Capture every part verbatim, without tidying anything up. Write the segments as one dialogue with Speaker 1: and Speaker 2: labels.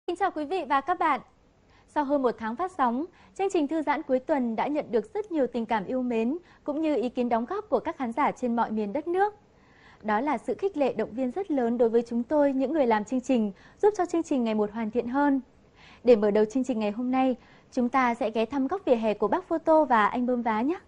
Speaker 1: Xin chào quý vị và các bạn. Sau hơn một tháng phát sóng, chương trình Thư giãn cuối tuần đã nhận được rất nhiều tình cảm yêu mến cũng như ý kiến đóng góp của các khán giả trên mọi miền đất nước. Đó là sự khích lệ động viên rất lớn đối với chúng tôi, những người làm chương trình, giúp cho chương trình ngày một hoàn thiện hơn. Để mở đầu chương trình ngày hôm nay, chúng ta sẽ ghé thăm góc vỉa hè của bác Photo và anh Bơm Vá nhé.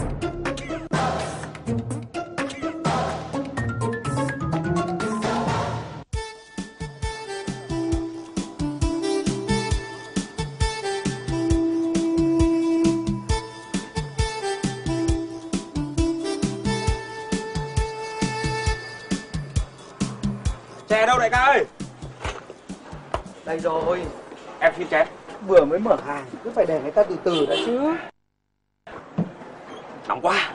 Speaker 2: Chè đâu đại ca ơi?
Speaker 3: Đây rồi.
Speaker 2: Em xin chè.
Speaker 3: Vừa mới mở hàng, cứ phải để người ta từ từ đã chứ.
Speaker 2: Nóng quá.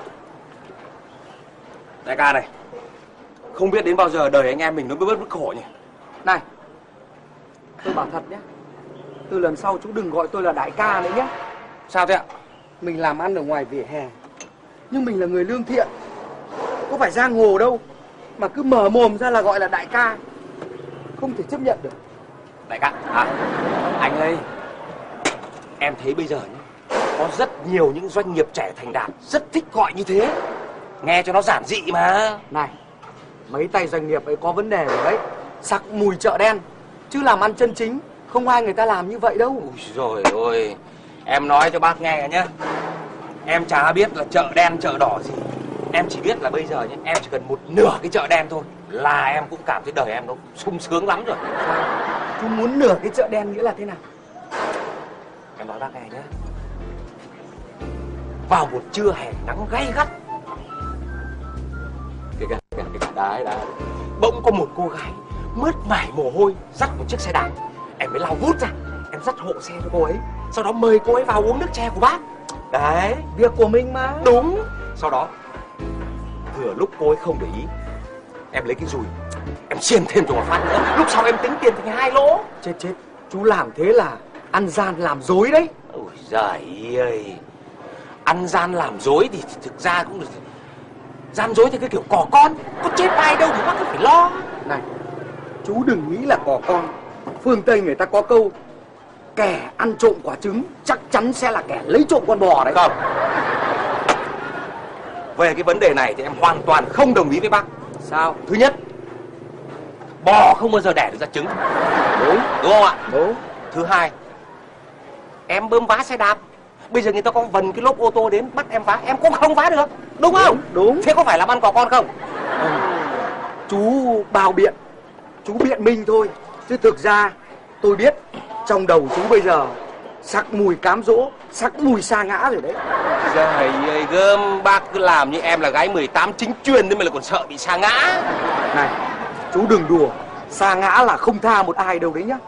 Speaker 2: Đại ca này, không biết đến bao giờ đời anh em mình nó mới bớt bớt khổ nhỉ?
Speaker 3: Này, tôi bảo thật nhé, từ lần sau chú đừng gọi tôi là đại ca nữa nhé.
Speaker 2: Sao thế ạ?
Speaker 3: Mình làm ăn ở ngoài vỉa hè, nhưng mình là người lương thiện, có phải giang hồ đâu mà cứ mở mồm ra là gọi là đại ca, không thể chấp nhận được.
Speaker 2: Đại ca, à, anh ơi, em thấy bây giờ nhá, có rất nhiều những doanh nghiệp trẻ thành đạt rất thích gọi như thế, nghe cho nó giản dị mà.
Speaker 3: Này, mấy tay doanh nghiệp ấy có vấn đề rồi đấy, sặc mùi chợ đen, chứ làm ăn chân chính không ai người ta làm như vậy đâu.
Speaker 2: Ui rồi ôi, em nói cho bác nghe nhá, em chả biết là chợ đen chợ đỏ gì, em chỉ biết là bây giờ nhá, em chỉ cần một nửa cái chợ đen thôi là em cũng cảm thấy đời em nó sung sướng lắm rồi.
Speaker 3: Chú muốn nửa cái chợ đen nghĩa là thế nào?
Speaker 2: Em nói bác nghe nhá, vào một trưa hè nắng gay gắt, kìa kìa kìa kìa đấy đấy, bỗng có một cô gái mướt mải mồ hôi dắt một chiếc xe đạp, em mới lao vút ra, em dắt hộ xe cho cô ấy, sau đó mời cô ấy vào uống nước chè của bác. Đấy,
Speaker 3: Việc của mình mà.
Speaker 2: đúng. Sau đó thừa lúc cô ấy không để ý, em lấy cái dùi em xiên thêm cho một phát nữa, lúc sau em tính tiền thành hai lỗ.
Speaker 3: Chết chết, chú làm thế là ăn gian làm dối đấy.
Speaker 2: Ôi giời ơi, ăn gian làm dối thì thực ra cũng được, gian dối thì cái kiểu cò con, có chết ai đâu mà bác cứ phải lo.
Speaker 3: Này, chú đừng nghĩ là cò con. Phương Tây người ta có câu, kẻ ăn trộm quả trứng chắc chắn sẽ là kẻ lấy trộm con bò đấy.
Speaker 2: Không, về cái vấn đề này thì em hoàn toàn không đồng ý với bác.
Speaker 3: Sao?
Speaker 2: Thứ nhất, bò không bao giờ đẻ được ra trứng.
Speaker 3: Đúng.
Speaker 2: Đúng không ạ?
Speaker 3: Đúng.
Speaker 2: Thứ hai, em bơm vá xe đạp, bây giờ người ta có vần cái lốp ô tô đến bắt em vá, em cũng không vá được. Đúng không?
Speaker 3: Đúng, đúng.
Speaker 2: Thế có phải làm ăn cò con không?
Speaker 3: Ừ. Chú bào biện, chú biện minh thôi, chứ thực ra tôi biết trong đầu chú bây giờ sắc mùi cám dỗ, sắc mùi sa ngã rồi đấy.
Speaker 2: Trời ơi gơm, bác cứ làm như em là gái mười tám chính chuyên nên mà là còn sợ bị sa ngã.
Speaker 3: Này, chú đừng đùa, sa ngã là không tha một ai đâu đấy nhá.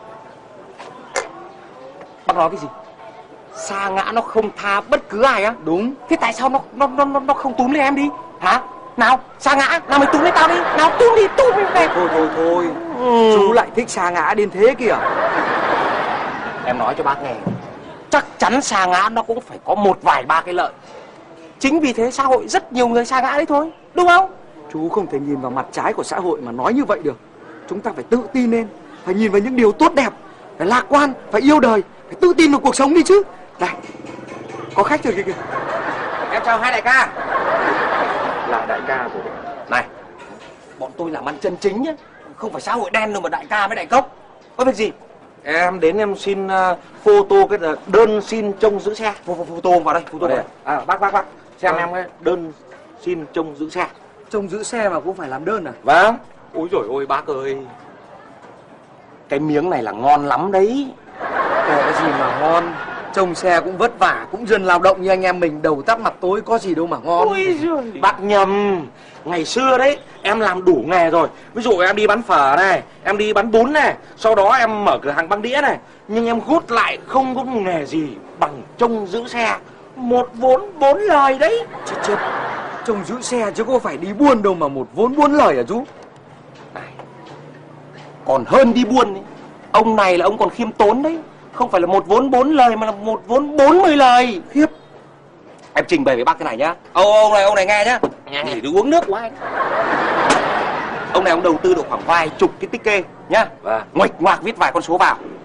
Speaker 2: Bác nói cái gì? Sa ngã nó không tha bất cứ ai á?
Speaker 3: Đúng.
Speaker 2: Thế tại sao nó nó nó nó không túm lấy em đi? Hả? Nào, sa ngã, nào mày túm lấy tao đi. Nào túm đi, túm đi về.
Speaker 3: Thôi thôi thôi,
Speaker 2: ừ.
Speaker 3: Chú lại thích sa ngã đến thế kìa.
Speaker 2: Em nói cho bác nghe, chắc chắn sa ngã nó cũng phải có một vài ba cái lợi. Chính vì thế xã hội rất nhiều người sa ngã đấy thôi, đúng không?
Speaker 3: Chú không thể nhìn vào mặt trái của xã hội mà nói như vậy được. Chúng ta phải tự tin lên, phải nhìn vào những điều tốt đẹp, phải lạc quan, phải yêu đời, phải tự tin vào cuộc sống đi chứ. Này, có khách rồi kìa kìa.
Speaker 2: Em chào hai đại ca.
Speaker 3: Là đại ca rồi.
Speaker 2: Này, bọn tôi làm ăn chân chính nhá, không phải xã hội đen đâu mà đại ca với đại cốc. Có việc gì?
Speaker 4: Em đến em xin uh, photo cái đơn xin trông giữ xe.
Speaker 2: Photo vào đây, photo vào đây.
Speaker 4: À, bác bác bác xem
Speaker 2: à.
Speaker 4: em cái đơn xin trông giữ xe.
Speaker 3: Trông giữ xe mà cũng phải làm đơn à?
Speaker 4: Vâng.
Speaker 2: Ôi giời ôi bác ơi, cái miếng này là ngon lắm đấy.
Speaker 3: Có cái gì mà ngon, trông xe cũng vất vả, cũng dân lao động như anh em mình, đầu tắt mặt tối, có gì đâu mà ngon.
Speaker 2: Ôi giời, bác nhầm. Ngày xưa đấy, em làm đủ nghề rồi. Ví dụ em đi bán phở này, em đi bán bún này, sau đó em mở cửa hàng băng đĩa này. Nhưng em gút lại không có một nghề gì bằng trông giữ xe. Một vốn bốn lời đấy.
Speaker 3: Chết chết, trông giữ xe chứ có phải đi buôn đâu mà một vốn bốn lời à chú?
Speaker 2: Này, còn hơn đi buôn ấy. Ông này là ông còn khiêm tốn đấy. Không phải là một vốn bốn lời mà là một vốn bốn mươi lời.
Speaker 3: Khiếp.
Speaker 2: Em trình bày với bác cái này nhá. Ông, ông này ông này nghe nhá. Để đi uống nước của anh. Ông này ông đầu tư được khoảng vài chục cái tích kê nhá.
Speaker 4: Vâng.
Speaker 2: Nguệch ngoạc viết vài con số vào. Em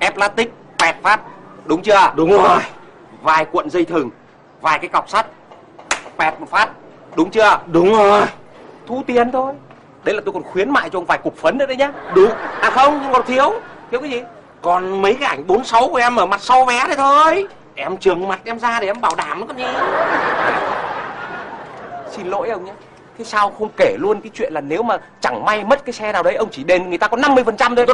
Speaker 5: Thép plastic pẹt phát, đúng chưa?
Speaker 2: Đúng rồi.
Speaker 5: Vài cuộn dây thừng, vài cái cọc sắt, pẹt một phát, đúng chưa?
Speaker 2: Đúng rồi.
Speaker 5: Thu tiền thôi. Đấy là tôi còn khuyến mại cho ông vài cục phấn nữa đấy nhá.
Speaker 2: Đúng.
Speaker 5: À không, nhưng còn thiếu. Thiếu cái gì?
Speaker 2: Còn mấy cái ảnh bốn sáu của em ở mặt sau vé đấy thôi. Em trường mặt em ra để em bảo đảm nó còn gì.
Speaker 5: Xin lỗi ông nhé. Thế sao không kể luôn cái chuyện là nếu mà chẳng may mất cái xe nào đấy, ông chỉ đền người ta có năm mươi phần trăm thôi.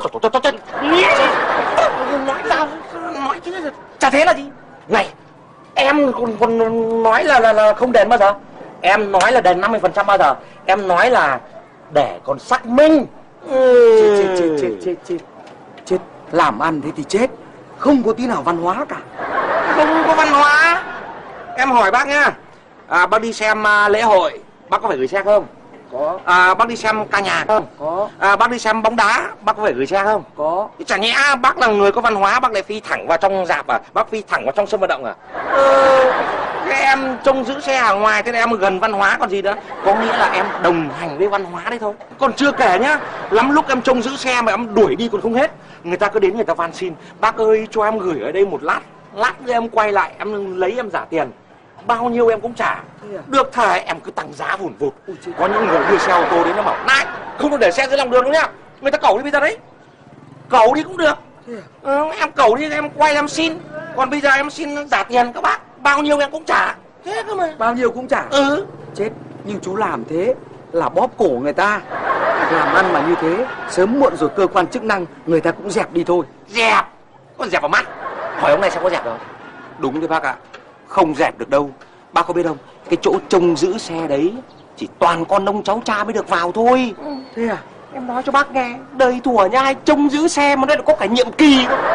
Speaker 2: Nói sao? Nói chứ.
Speaker 5: Chả thế là gì?
Speaker 2: Này, em còn, còn nói là, là là không đền bao giờ. Em nói là đền năm mươi phần trăm bao giờ. Em nói là để còn xác minh.
Speaker 3: Chết, chết, chết, chết, chết, chết. Chết, làm ăn thế thì chết. Không có tí nào văn hóa cả.
Speaker 2: Không có văn hóa. Em hỏi bác nhá. À, bác đi xem uh, lễ hội, bác có phải gửi xe không?
Speaker 3: Có.
Speaker 2: À, bác đi xem ca nhạc không?
Speaker 3: Có.
Speaker 2: À, bác đi xem bóng đá, bác có phải gửi xe không?
Speaker 3: Có.
Speaker 2: Chả nhẽ bác là người có văn hóa, bác lại phi thẳng vào trong rạp à? Bác phi thẳng vào trong sân vận động à? Ờ, cái em trông giữ xe ở ngoài, thế là em gần văn hóa còn gì nữa. Có nghĩa là em đồng hành với văn hóa đấy thôi. Còn chưa kể nhá, lắm lúc em trông giữ xe mà em đuổi đi còn không hết. Người ta cứ đến người ta van xin: bác ơi cho em gửi ở đây một lát. Lát nữa em quay lại em lấy em trả tiền. Bao nhiêu em cũng trả.
Speaker 3: À?
Speaker 2: Được thời em cứ tăng giá vùn vụt. Có những người đưa xe ô tô đến nó bảo: này, không được để xe dưới lòng đường đâu nhá. Người ta cẩu đi bây giờ đấy. Cẩu đi cũng được. Ừ, em cẩu đi em quay em xin. Còn bây giờ em xin trả tiền các bác, bao nhiêu em cũng trả. Thế cơ mà.
Speaker 3: Bao nhiêu cũng trả.
Speaker 2: Ừ.
Speaker 3: Chết, nhưng chú làm thế là bóp cổ người ta. Làm ăn mà như thế, sớm muộn rồi cơ quan chức năng người ta cũng dẹp đi thôi.
Speaker 2: Dẹp? Còn dẹp vào mắt. Hỏi ông này xem có dẹp đâu.
Speaker 5: Đúng đấy bác ạ. Không dẹp được đâu. Bác có biết không, cái chỗ trông giữ xe đấy chỉ toàn con ông cháu cha mới được vào thôi.
Speaker 3: Ừ. Thế à?
Speaker 5: Em nói cho bác nghe, đời thủa nha, ai trông giữ xe mà đây là có cả nhiệm kỳ cơ.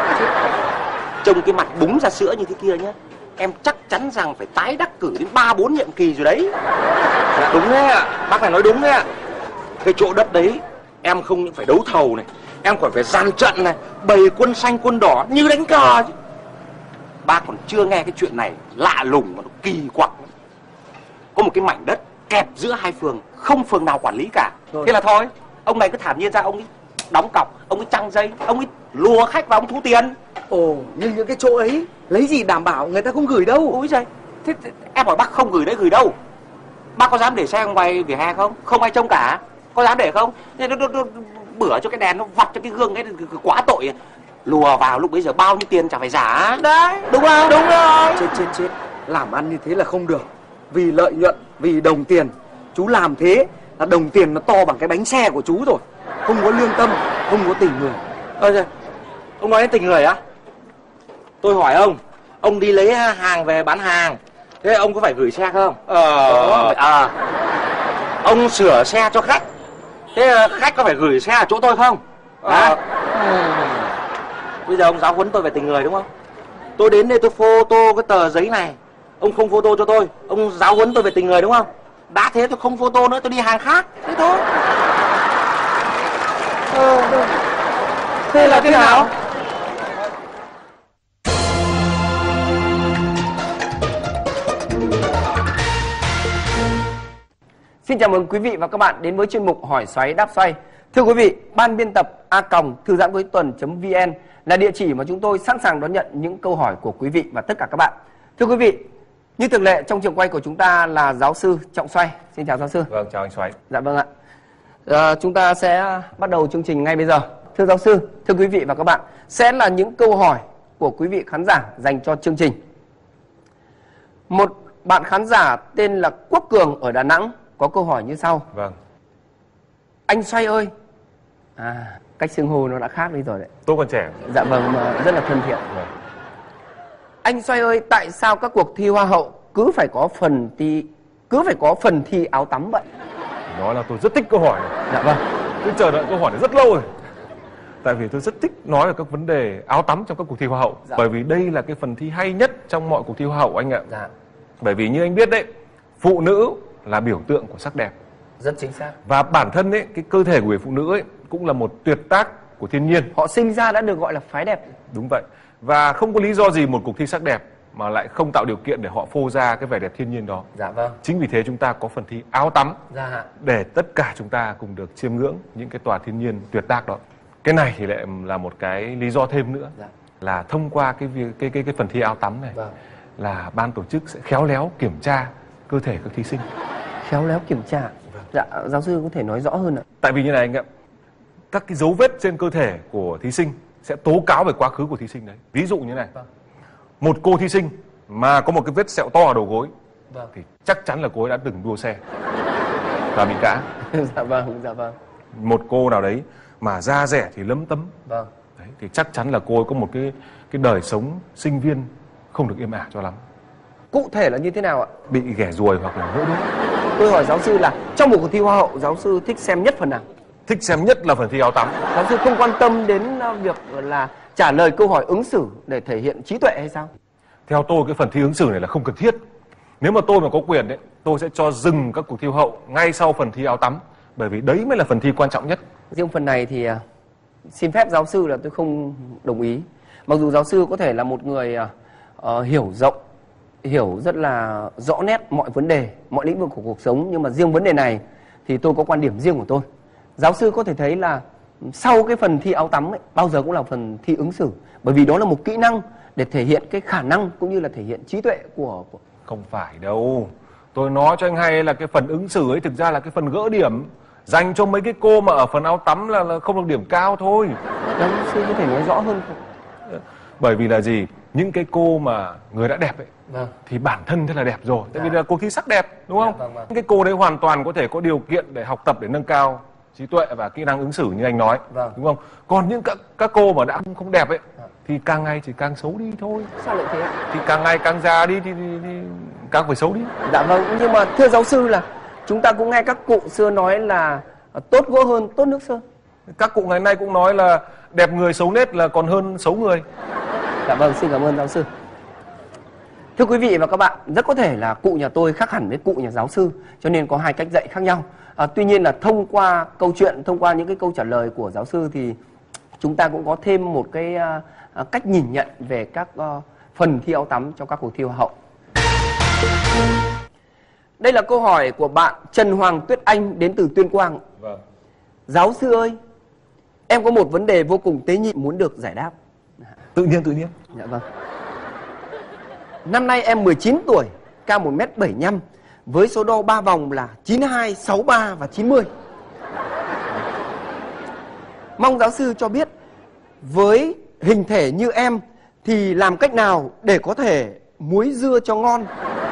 Speaker 5: Trông cái mặt búng ra sữa như thế kia nhá, em chắc chắn rằng phải tái đắc cử đến ba bốn nhiệm kỳ rồi đấy.
Speaker 2: Dạ đúng đấy ạ, bác phải nói đúng đấy ạ. Cái chỗ đất đấy em không những phải đấu thầu này, em còn phải dàn trận này, bày quân xanh quân đỏ như đánh cờ chứ.
Speaker 5: Bác còn chưa nghe cái chuyện này lạ lùng mà nó kỳ quặc. Có một cái mảnh đất kẹp giữa hai phường, không phường nào quản lý cả. Rồi. Thế là thôi, ông này cứ thản nhiên ra, ông ấy đóng cọc, ông ấy trăng dây, ông ấy lùa khách vào, ông thu tiền.
Speaker 3: Ồ, nhưng những cái chỗ ấy lấy gì đảm bảo người ta không gửi đâu.
Speaker 5: Úi giời, thế, thế em hỏi bác không gửi đấy gửi đâu? Bác có dám để xe ngoài vỉa hè không? Không ai trông cả. Có dám để không? Thế nó, nó, nó, bữa cho cái đèn nó vặt cho cái gương ấy, quá tội. Lùa vào lúc bấy giờ bao nhiêu tiền chả phải giả.
Speaker 2: Đấy,
Speaker 5: đúng không?
Speaker 2: Đúng rồi.
Speaker 3: Chết chết chết, làm ăn như thế là không được. Vì lợi nhuận, vì đồng tiền. Chú làm thế là đồng tiền nó to bằng cái bánh xe của chú rồi. Không có lương tâm, không có tình người.
Speaker 2: Ơ, ông nói đến tình người á? Tôi hỏi ông, ông đi lấy hàng về bán hàng, thế ông có phải gửi xe không? Ờ, à, ông sửa xe cho khách, thế khách có phải gửi xe ở chỗ tôi không? Hả? Ừ. Bây giờ ông giáo huấn tôi về tình người đúng không? Tôi đến đây tôi photo cái tờ giấy này, ông không photo cho tôi, ông giáo huấn tôi về tình người đúng không? Đã thế tôi không photo nữa, tôi đi hàng khác, thế thôi. Ờ, thế là thế nào?
Speaker 6: Xin chào mừng quý vị và các bạn đến với chuyên mục Hỏi Xoáy Đáp Xoay. Thưa quý vị, ban biên tập a còng thư giãn cuối tuần chấm vn là địa chỉ mà chúng tôi sẵn sàng đón nhận những câu hỏi của quý vị và tất cả các bạn. Thưa quý vị, như thường lệ trong trường quay của chúng ta là giáo sư Trọng Xoay. Xin chào giáo sư.
Speaker 7: Vâng, chào anh Xoáy.
Speaker 6: Dạ vâng ạ. À, chúng ta sẽ bắt đầu chương trình ngay bây giờ. Thưa giáo sư, thưa quý vị và các bạn, sẽ là những câu hỏi của quý vị khán giả dành cho chương trình. Một bạn khán giả tên là Quốc Cường ở Đà Nẵng có câu hỏi như sau.
Speaker 7: Vâng.
Speaker 6: Anh Xoay ơi. À, cách xưng hô nó đã khác đi rồi đấy.
Speaker 7: Tôi còn trẻ.
Speaker 6: Dạ vâng, mà rất là thân thiện.
Speaker 7: Vâng.
Speaker 6: Anh Xoay ơi, tại sao các cuộc thi Hoa hậu cứ phải có phần thi cứ phải có phần thi áo tắm vậy?
Speaker 7: Nói là tôi rất thích câu hỏi này.
Speaker 6: Dạ vâng.
Speaker 7: Tôi chờ đợi câu hỏi này rất lâu rồi. Tại vì tôi rất thích nói về các vấn đề áo tắm trong các cuộc thi Hoa hậu.
Speaker 6: Dạ.
Speaker 7: Bởi vì đây là cái phần thi hay nhất trong mọi cuộc thi Hoa hậu anh ạ.
Speaker 6: Dạ.
Speaker 7: Bởi vì như anh biết đấy, phụ nữ là biểu tượng của sắc đẹp.
Speaker 6: Rất chính xác.
Speaker 7: Và bản thân ấy, cái cơ thể của người phụ nữ ấy cũng là một tuyệt tác của thiên nhiên.
Speaker 6: Họ sinh ra đã được gọi là phái đẹp.
Speaker 7: Đúng vậy. Và không có lý do gì một cuộc thi sắc đẹp mà lại không tạo điều kiện để họ phô ra cái vẻ đẹp thiên nhiên đó.
Speaker 6: Dạ vâng.
Speaker 7: Chính vì thế chúng ta có phần thi áo tắm.
Speaker 6: Dạ.
Speaker 7: Để tất cả chúng ta cùng được chiêm ngưỡng những cái tòa thiên nhiên tuyệt tác đó. Cái này thì lại là một cái lý do thêm nữa.
Speaker 6: Dạ.
Speaker 7: là thông qua cái việc cái cái cái phần thi áo tắm này,
Speaker 6: Vâng.
Speaker 7: là ban tổ chức sẽ khéo léo kiểm tra cơ thể các thí sinh.
Speaker 6: Khéo léo kiểm tra. Dạ, giáo sư có thể nói rõ hơn ạ.
Speaker 7: Tại vì như này anh ạ, các cái dấu vết trên cơ thể của thí sinh sẽ tố cáo về quá khứ của thí sinh đấy. Ví dụ như này, một cô thí sinh mà có một cái vết sẹo to ở đầu gối,
Speaker 6: Vâng.
Speaker 7: thì chắc chắn là cô ấy đã từng đua xe và bị ngã.
Speaker 6: Dạ vâng, dạ vâng.
Speaker 7: Một cô nào đấy mà da rẻ thì lấm tấm,
Speaker 6: Vâng.
Speaker 7: đấy, thì chắc chắn là cô ấy có một cái cái đời sống sinh viên không được êm ả cho lắm,
Speaker 6: Cụ thể là như thế nào ạ?
Speaker 7: bị ghẻ ruồi hoặc là vỡ đốt.
Speaker 6: Tôi hỏi giáo sư là trong một cuộc thi Hoa hậu, giáo sư thích xem nhất phần nào?
Speaker 7: Thích xem nhất là phần thi áo tắm.
Speaker 6: Giáo sư không quan tâm đến uh, việc là trả lời câu hỏi ứng xử để thể hiện trí tuệ hay sao?
Speaker 7: Theo tôi cái phần thi ứng xử này là không cần thiết. Nếu mà tôi mà có quyền đấy, tôi sẽ cho dừng các cuộc thi Hoa hậu ngay sau phần thi áo tắm, bởi vì đấy mới là phần thi quan trọng nhất.
Speaker 6: Riêng phần này thì uh, xin phép giáo sư là tôi không đồng ý. Mặc dù giáo sư có thể là một người uh, uh, hiểu rộng, hiểu rất là rõ nét mọi vấn đề, mọi lĩnh vực của cuộc sống, nhưng mà riêng vấn đề này thì tôi có quan điểm riêng của tôi. Giáo sư có thể thấy là sau cái phần thi áo tắm ấy, bao giờ cũng là phần thi ứng xử, bởi vì đó là một kỹ năng để thể hiện cái khả năng cũng như là thể hiện trí tuệ của, của...
Speaker 7: Không phải đâu. Tôi nói cho anh hay là cái phần ứng xử ấy thực ra là cái phần gỡ điểm dành cho mấy cái cô mà ở phần áo tắm là, là không được điểm cao thôi.
Speaker 6: Giáo sư có thể nói rõ hơn không?
Speaker 7: Bởi vì là gì? Những cái cô mà người đã đẹp ấy,
Speaker 6: Vâng.
Speaker 7: thì bản thân thế là đẹp rồi. Tại
Speaker 6: Dạ.
Speaker 7: vì là cuộc thi sắc đẹp, đúng không?
Speaker 6: Dạ, vâng, vâng.
Speaker 7: Những cái cô đấy hoàn toàn có thể có điều kiện để học tập, để nâng cao trí tuệ và kỹ năng ứng xử như anh nói,
Speaker 6: Vâng.
Speaker 7: đúng không? Còn những các, các cô mà đã không, không đẹp ấy, thì càng ngày chỉ càng xấu đi thôi.
Speaker 6: Sao lại thế?
Speaker 7: Thì càng ngày càng già đi thì, thì, thì càng phải xấu đi.
Speaker 6: Dạ vâng, nhưng mà thưa giáo sư là chúng ta cũng nghe các cụ xưa nói là tốt gỗ hơn tốt nước sơn.
Speaker 7: Các cụ ngày nay cũng nói là đẹp người xấu nết là còn hơn xấu người.
Speaker 6: Dạ vâng, xin cảm ơn giáo sư. Thưa quý vị và các bạn, rất có thể là cụ nhà tôi khác hẳn với cụ nhà giáo sư, cho nên có hai cách dạy khác nhau. À, tuy nhiên là thông qua câu chuyện, thông qua những cái câu trả lời của giáo sư thì chúng ta cũng có thêm một cái uh, cách nhìn nhận về các uh, phần thi áo tắm trong các cuộc thi Hoa hậu. Đây là câu hỏi của bạn Trần Hoàng Tuyết Anh đến từ Tuyên Quang.
Speaker 7: Vâng.
Speaker 6: Giáo sư ơi, em có một vấn đề vô cùng tế nhị muốn được giải đáp.
Speaker 7: Tự nhiên tự nhiên.
Speaker 6: Dạ vâng. Năm nay em mười chín tuổi, cao một mét bảy mươi lăm, với số đo ba vòng là chín hai, sáu ba và chín mươi. Mong giáo sư cho biết, với hình thể như em thì làm cách nào để có thể muối dưa cho ngon?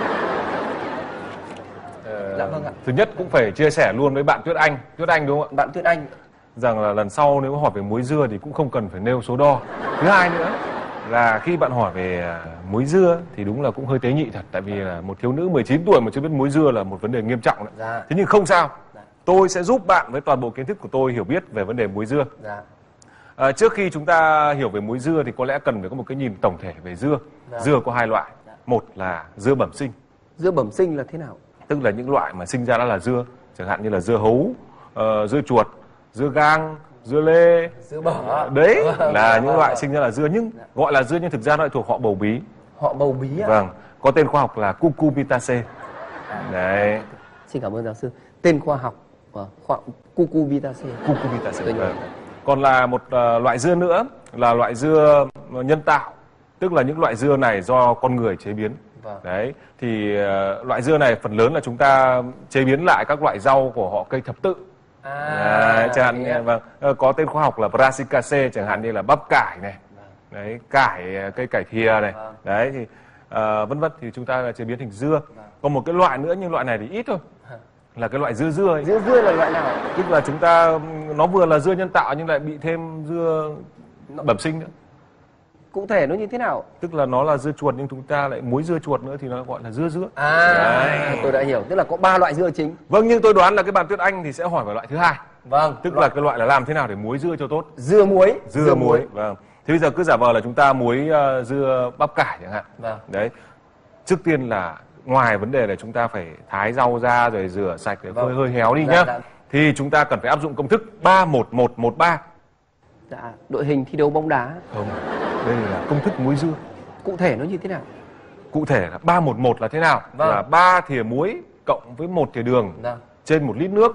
Speaker 7: Ờ,
Speaker 6: Dạ vâng ạ.
Speaker 7: Thứ nhất cũng phải chia sẻ luôn với bạn Tuyết Anh, Tuyết Anh đúng không ạ?
Speaker 6: Bạn Tuyết Anh.
Speaker 7: Rằng là lần sau nếu hỏi về muối dưa thì cũng không cần phải nêu số đo. Thứ hai nữa là khi bạn hỏi về à, muối dưa thì đúng là cũng hơi tế nhị thật. Tại vì là một thiếu nữ mười chín tuổi mà chưa biết muối dưa là một vấn đề nghiêm trọng đấy.
Speaker 6: Dạ.
Speaker 7: Thế nhưng không sao.
Speaker 6: Dạ.
Speaker 7: Tôi sẽ giúp bạn với toàn bộ kiến thức của tôi hiểu biết về vấn đề muối dưa.
Speaker 6: Dạ.
Speaker 7: À, trước khi chúng ta hiểu về muối dưa thì có lẽ cần phải có một cái nhìn tổng thể về dưa.
Speaker 6: Dạ.
Speaker 7: Dưa có hai loại.
Speaker 6: Dạ.
Speaker 7: Một là dưa bẩm sinh,
Speaker 6: Dưa bẩm sinh là thế nào?
Speaker 7: tức là những loại mà sinh ra đã là dưa, chẳng hạn như là dưa hấu, uh, dưa chuột, dưa gang, dưa lê.
Speaker 6: Dưa bở.
Speaker 7: Đấy là những loại sinh ra là dưa, nhưng gọi là dưa nhưng thực ra nó lại thuộc họ bầu bí.
Speaker 6: Họ bầu bí ạ?
Speaker 7: Vâng, có tên khoa học là Cucurbitaceae. Đấy,
Speaker 6: Xin cảm ơn giáo sư. Tên khoa học và khoa Cucurbitaceae.
Speaker 7: Cucurbitaceae.
Speaker 6: Tôi nhớ.
Speaker 7: Vâng. Còn là một uh, loại dưa nữa là loại dưa nhân tạo, tức là những loại dưa này do con người chế biến.
Speaker 6: Vâng.
Speaker 7: Đấy, thì uh, loại dưa này phần lớn là chúng ta chế biến lại các loại rau của họ cây thập tự. Đấy, chẳng hạn như, vâng, ờ, có tên khoa học là Brassicaceae, chẳng hạn như là bắp cải này, đấy, cải, cây cải thìa này, đấy thì uh, vân vân, thì chúng ta chế biến thành dưa. Còn một cái loại nữa nhưng loại này thì ít thôi, là cái loại dưa dưa ấy.
Speaker 6: Dưa dưa là loại nào?
Speaker 7: Tức là chúng ta nó vừa là dưa nhân tạo nhưng lại bị thêm dưa bẩm sinh nữa.
Speaker 6: Cụ thể nó như thế nào?
Speaker 7: Tức là nó là dưa chuột nhưng chúng ta lại muối dưa chuột nữa thì nó gọi là dưa dưa.
Speaker 6: À,
Speaker 7: đấy.
Speaker 6: tôi đã hiểu, tức là có ba loại dưa chính.
Speaker 7: Vâng, nhưng tôi đoán là cái bạn Tuyết Anh thì sẽ hỏi về loại thứ hai.
Speaker 6: Vâng.
Speaker 7: Tức là cái loại là làm thế nào để muối dưa cho tốt.
Speaker 6: Dưa muối.
Speaker 7: Dưa, dưa muối. Vâng. Thế bây giờ cứ giả vờ là chúng ta muối uh, dưa bắp cải chẳng hạn.
Speaker 6: Vâng.
Speaker 7: Đấy. Trước tiên là ngoài vấn đề là chúng ta phải thái rau ra rồi rửa sạch để
Speaker 6: vâng.
Speaker 7: hơi hơi héo đi
Speaker 6: dạ,
Speaker 7: nhá.
Speaker 6: dạ.
Speaker 7: Thì chúng ta cần phải áp dụng công thức ba một một một ba.
Speaker 6: Dạ, đội hình thi đấu bóng đá.
Speaker 7: Không. Đây là công thức muối dưa.
Speaker 6: Cụ thể nó như thế nào?
Speaker 7: Cụ thể là ba một một là thế nào?
Speaker 6: Vâng.
Speaker 7: Là ba thìa muối cộng với một thìa đường
Speaker 6: Vâng.
Speaker 7: trên một lít nước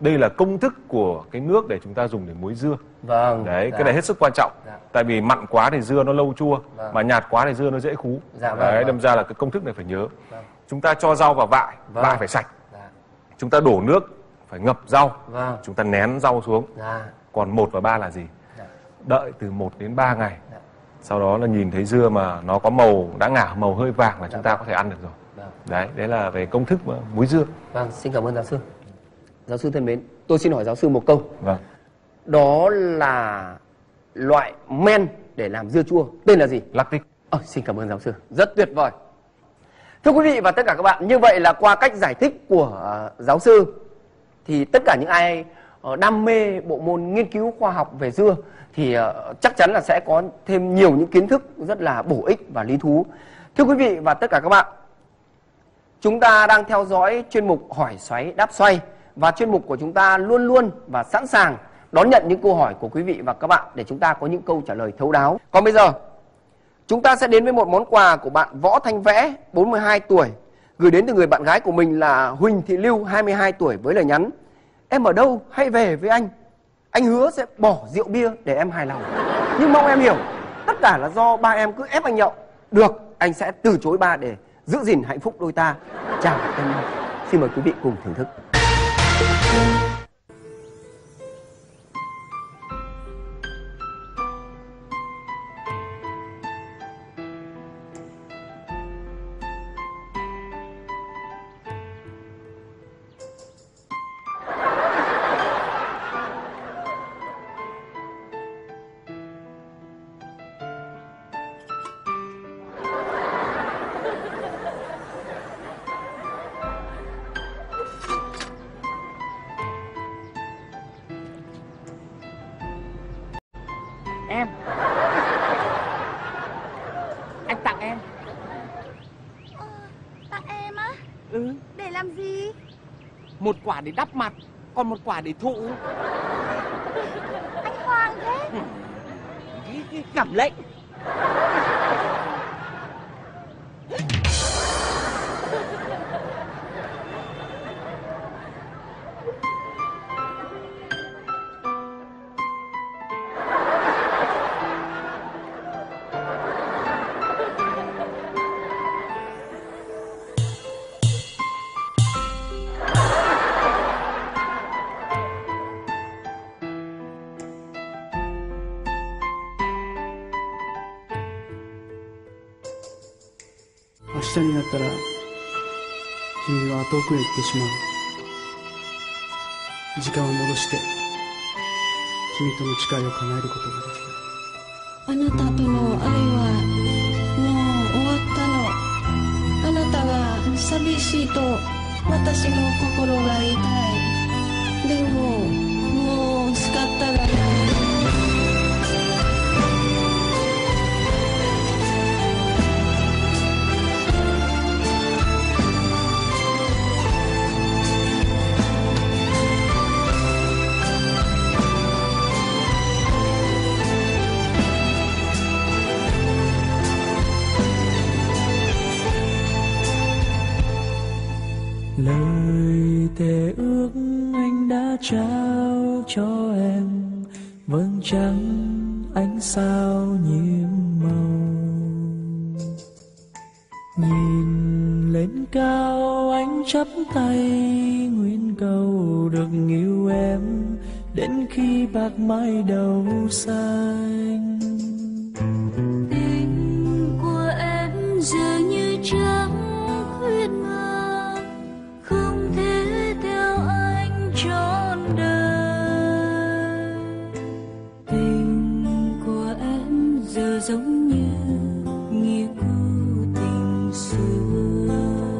Speaker 7: đây là công thức của cái nước để chúng ta dùng để muối dưa.
Speaker 6: Vâng.
Speaker 7: Đấy,
Speaker 6: dạ.
Speaker 7: cái này hết sức quan trọng.
Speaker 6: Dạ.
Speaker 7: Tại vì mặn quá thì dưa nó lâu chua,
Speaker 6: Vâng.
Speaker 7: mà nhạt quá thì dưa nó dễ khú.
Speaker 6: Dạ, vâng,
Speaker 7: Đấy,
Speaker 6: vâng.
Speaker 7: đâm ra là cái công thức này phải nhớ.
Speaker 6: Vâng.
Speaker 7: Chúng ta cho rau vào vại,
Speaker 6: Vâng.
Speaker 7: vại phải sạch.
Speaker 6: Dạ.
Speaker 7: Chúng ta đổ nước phải ngập rau.
Speaker 6: Vâng.
Speaker 7: Chúng ta nén rau xuống.
Speaker 6: Dạ.
Speaker 7: Còn một và ba là gì?
Speaker 6: Dạ.
Speaker 7: Đợi từ một đến ba ngày.
Speaker 6: Dạ.
Speaker 7: Sau đó là nhìn thấy dưa mà nó có màu đã ngả màu hơi vàng là chúng ta
Speaker 6: vâng.
Speaker 7: có thể ăn được rồi.
Speaker 6: Vâng.
Speaker 7: Đấy, đấy là về công thức muối dưa.
Speaker 6: Vâng, xin cảm ơn giáo sư. Giáo sư thân mến, tôi xin hỏi giáo sư một câu.
Speaker 7: Vâng.
Speaker 6: Đó là loại men để làm dưa chua tên là gì?
Speaker 7: Lactic.
Speaker 6: Ờ, xin cảm ơn giáo sư, rất tuyệt vời. Thưa quý vị và tất cả các bạn, như vậy là qua cách giải thích của uh, giáo sư thì tất cả những ai uh, đam mê bộ môn nghiên cứu khoa học về dưa thì uh, chắc chắn là sẽ có thêm nhiều những kiến thức rất là bổ ích và lý thú. Thưa quý vị và tất cả các bạn, chúng ta đang theo dõi chuyên mục Hỏi Xoáy Đáp Xoay, và chuyên mục của chúng ta luôn luôn và sẵn sàng đón nhận những câu hỏi của quý vị và các bạn để chúng ta có những câu trả lời thấu đáo. Còn bây giờ, chúng ta sẽ đến với một món quà của bạn Võ Thanh Vẽ, bốn mươi hai tuổi, gửi đến từ người bạn gái của mình là Huỳnh Thị Lưu, hai mươi hai tuổi, với lời nhắn: em ở đâu hãy về với anh. Anh hứa sẽ bỏ rượu bia để em hài lòng. Nhưng mong em hiểu, tất cả là do ba em cứ ép anh nhậu. Được, anh sẽ từ chối ba để giữ gìn hạnh phúc đôi ta. Chào em. Xin mời quý vị cùng thưởng thức.
Speaker 8: Em, anh tặng em.
Speaker 9: Ờ, tặng em á?
Speaker 8: Ừ,
Speaker 9: Để làm gì?
Speaker 8: một quả để đắp mặt, còn một quả để thụ.
Speaker 9: Anh Hoàng thế.
Speaker 8: Cái, cái cẩm lệnh.
Speaker 10: Ngàyになったら君は遠くへ行ってしまう。時間を戻して君との誓いを叶えることができる。
Speaker 11: あなたとの愛はもう終わったの。あなたが寂しいと私の心が痛い。でももう仕方がない。
Speaker 10: Lời thề ước anh đã trao cho em vầng trăng ánh sao nhiệm màu. Nhìn lên cao anh chắp tay nguyện cầu được yêu em đến khi bạc mái đầu xanh.
Speaker 11: Tình của em giờ như trăng khuyết mơ, không thể theo anh trọn đời. Tình của em giờ giống như nghĩa cũ tình xưa.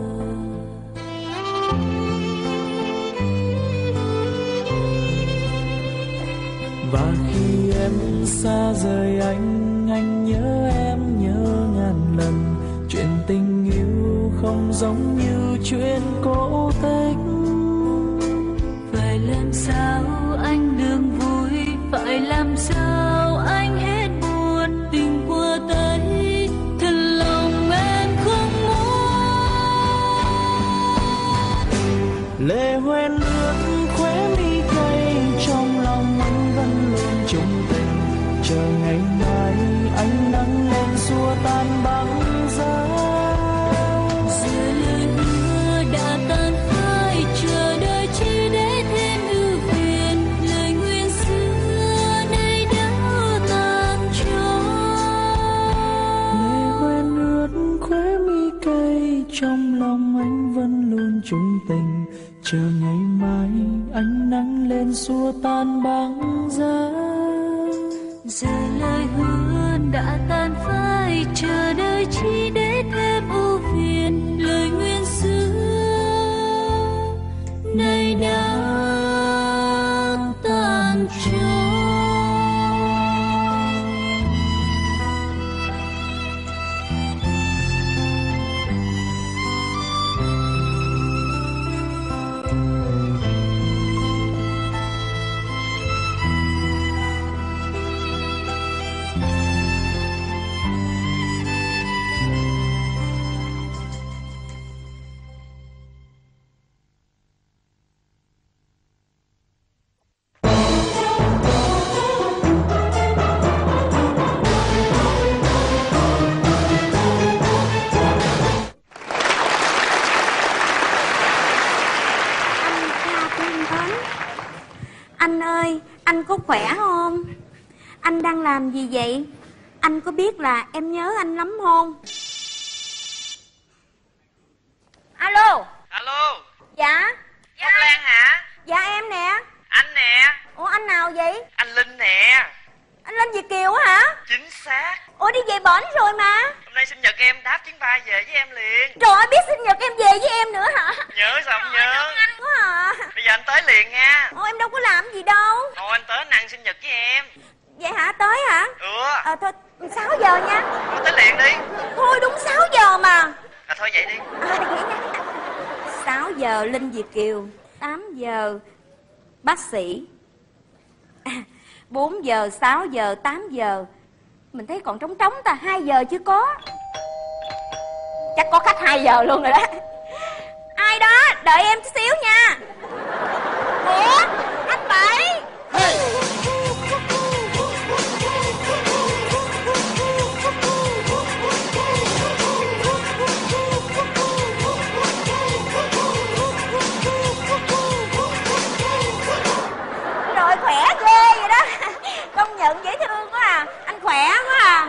Speaker 10: Và khi em xa rời anh, anh nhớ em nhớ ngàn lần. Chuyện tình yêu không giống như chuyện cổ tích.
Speaker 11: Phải làm sao anh đừng vui, phải làm sao anh hết buồn. Tình của tay thật lòng em không muốn.
Speaker 10: Lệ hoen ướt khóe mi xua tan băng giá.
Speaker 11: Giờ lời hứa đã tan phai, chờ đợi chỉ để thêm ưu phiền. Lời nguyện xưa nay đã tan trôi.
Speaker 10: Lệ quen ướt khóe mi cay, trong lòng anh vẫn luôn chung tình. Chờ ngày mai ánh nắng lên xua tan băng giá.
Speaker 11: Giờ lời hứa đã tan phai, chờ đợi chỉ để thêm ưu phiền. Lời nguyện xưa nay đã tan trôi.
Speaker 9: Anh ơi, anh có khỏe không? Anh đang làm gì vậy? Anh có biết là em nhớ anh lắm không? Alo.
Speaker 12: Alo.
Speaker 9: Dạ.
Speaker 12: Dạ. Phong Lan hả?
Speaker 9: Dạ em nè.
Speaker 12: Anh nè.
Speaker 9: Ủa anh nào vậy?
Speaker 12: Anh Linh nè.
Speaker 9: Anh Linh Việt Kiều hả?
Speaker 12: Chính xác.
Speaker 9: Ủa đi về bển rồi mà.
Speaker 12: Hôm nay sinh nhật em, đáp chuyến bay về với em liền.
Speaker 9: Trời ơi, biết sinh nhật em về với em nữa hả?
Speaker 12: Nhớ sao không nhớ?
Speaker 9: Anh quá à.
Speaker 12: Bây giờ anh tới liền nha.
Speaker 9: Ủa em đâu có làm gì đâu.
Speaker 12: Thôi anh tới ăn sinh nhật với em.
Speaker 9: Vậy hả? Tới hả?
Speaker 12: Ừ.
Speaker 9: Ờ thôi sáu giờ nha.
Speaker 12: Thôi tới liền đi.
Speaker 9: Thôi đúng sáu giờ mà.
Speaker 12: À thôi vậy đi.
Speaker 9: À vậy nha. sáu giờ Linh Việt Kiều, tám giờ bác sĩ, bốn giờ, sáu giờ, tám giờ. Mình thấy còn trống trống ta, hai giờ chưa có. Chắc có khách hai giờ luôn rồi đó. Ai đó, đợi em chút xíu nha. Ủa, anh Bảy. Rồi khỏe ghê vậy đó. Công nhận dễ thương quá à. Anh khỏe quá à.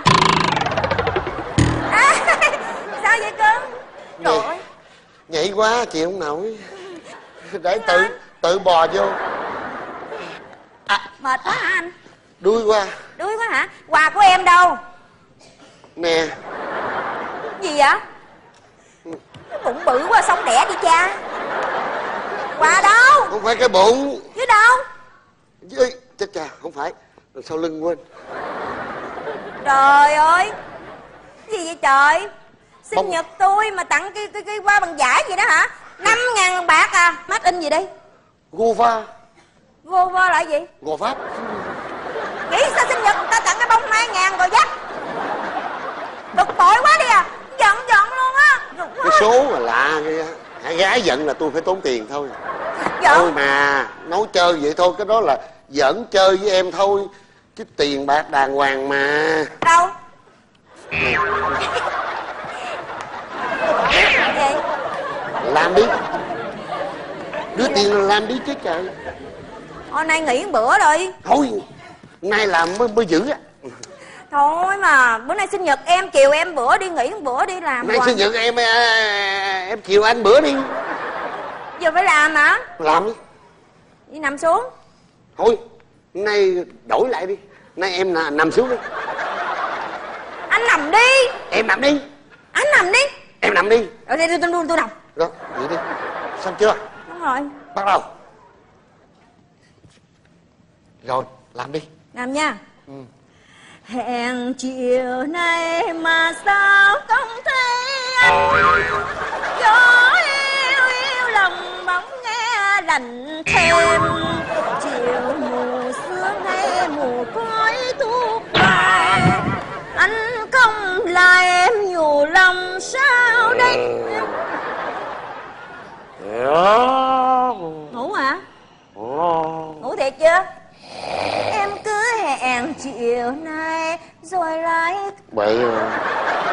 Speaker 9: À sao vậy cưng? Trời ơi,
Speaker 13: nhảy quá chịu không nổi. Để tự tự bò vô.
Speaker 9: à, mệt quá hả anh?
Speaker 13: Đuối quá.
Speaker 9: Đuối quá hả? Quà của em đâu?
Speaker 13: Nè.
Speaker 9: Gì vậy? Cái bụng bự quá, sống đẻ đi cha. Quà đâu?
Speaker 13: Không phải cái bụng.
Speaker 9: Chứ đâu?
Speaker 13: Ê, chết cha, không phải. Rồi sau lưng quên.
Speaker 9: Trời ơi, gì vậy trời? Sinh
Speaker 13: Bông...
Speaker 9: nhật tôi mà tặng cái cái cái qua bằng giải gì đó hả? Năm ngàn bằng bạc à? Made in gì đi?
Speaker 13: Gova.
Speaker 9: Gova là gì?
Speaker 13: Gò Pháp.
Speaker 9: Nghĩ sao sinh nhật người ta tặng cái bông hai ngàn rồi dắt? Bực tội quá đi à. Giận giận luôn á.
Speaker 13: Cái số mà lạ kia. Hãy gái giận là tôi phải tốn tiền thôi.
Speaker 9: Giận.
Speaker 13: Thôi mà nói chơi vậy thôi. Cái đó là giỡn chơi với em thôi. Chứ tiền bạc đàng hoàng mà.
Speaker 9: Đâu? Gì?
Speaker 13: Làm đi. Đưa tiền là làm đi chứ trời.
Speaker 9: Hôm nay nghỉ một bữa rồi.
Speaker 13: Thôi nay làm mới, mới giữ á.
Speaker 9: Thôi mà bữa nay sinh nhật em, chiều em bữa đi, nghỉ một bữa đi làm.
Speaker 13: Nay
Speaker 9: hoài.
Speaker 13: sinh nhật em em chiều anh bữa đi.
Speaker 9: Giờ phải làm hả?
Speaker 13: Làm đi.
Speaker 9: Đi nằm xuống.
Speaker 13: Thôi nay đổi lại đi. Nay em n- nằm xuống đi.
Speaker 9: Anh nằm đi.
Speaker 13: Em nằm đi.
Speaker 9: Anh nằm đi.
Speaker 13: Em nằm đi.
Speaker 9: Rồi đây tôi tôi tôi nằm.
Speaker 13: Rồi vậy đi. Xong chưa?
Speaker 9: Đúng rồi.
Speaker 13: Bắt đầu. Rồi làm đi.
Speaker 9: Làm nha.
Speaker 13: Ừ.
Speaker 9: Hẹn chiều nay mà sao không thấy anh. Gió yêu yêu lòng bóng nghe lạnh thêm. Chiều mù sương hay mù khói thuốc bài. Anh không là em nhủ lòng sao đây. Ngủ hả? Ngủ thiệt chưa? Em cứ hẹn chiều nay rồi lại.
Speaker 13: Bậy rồi.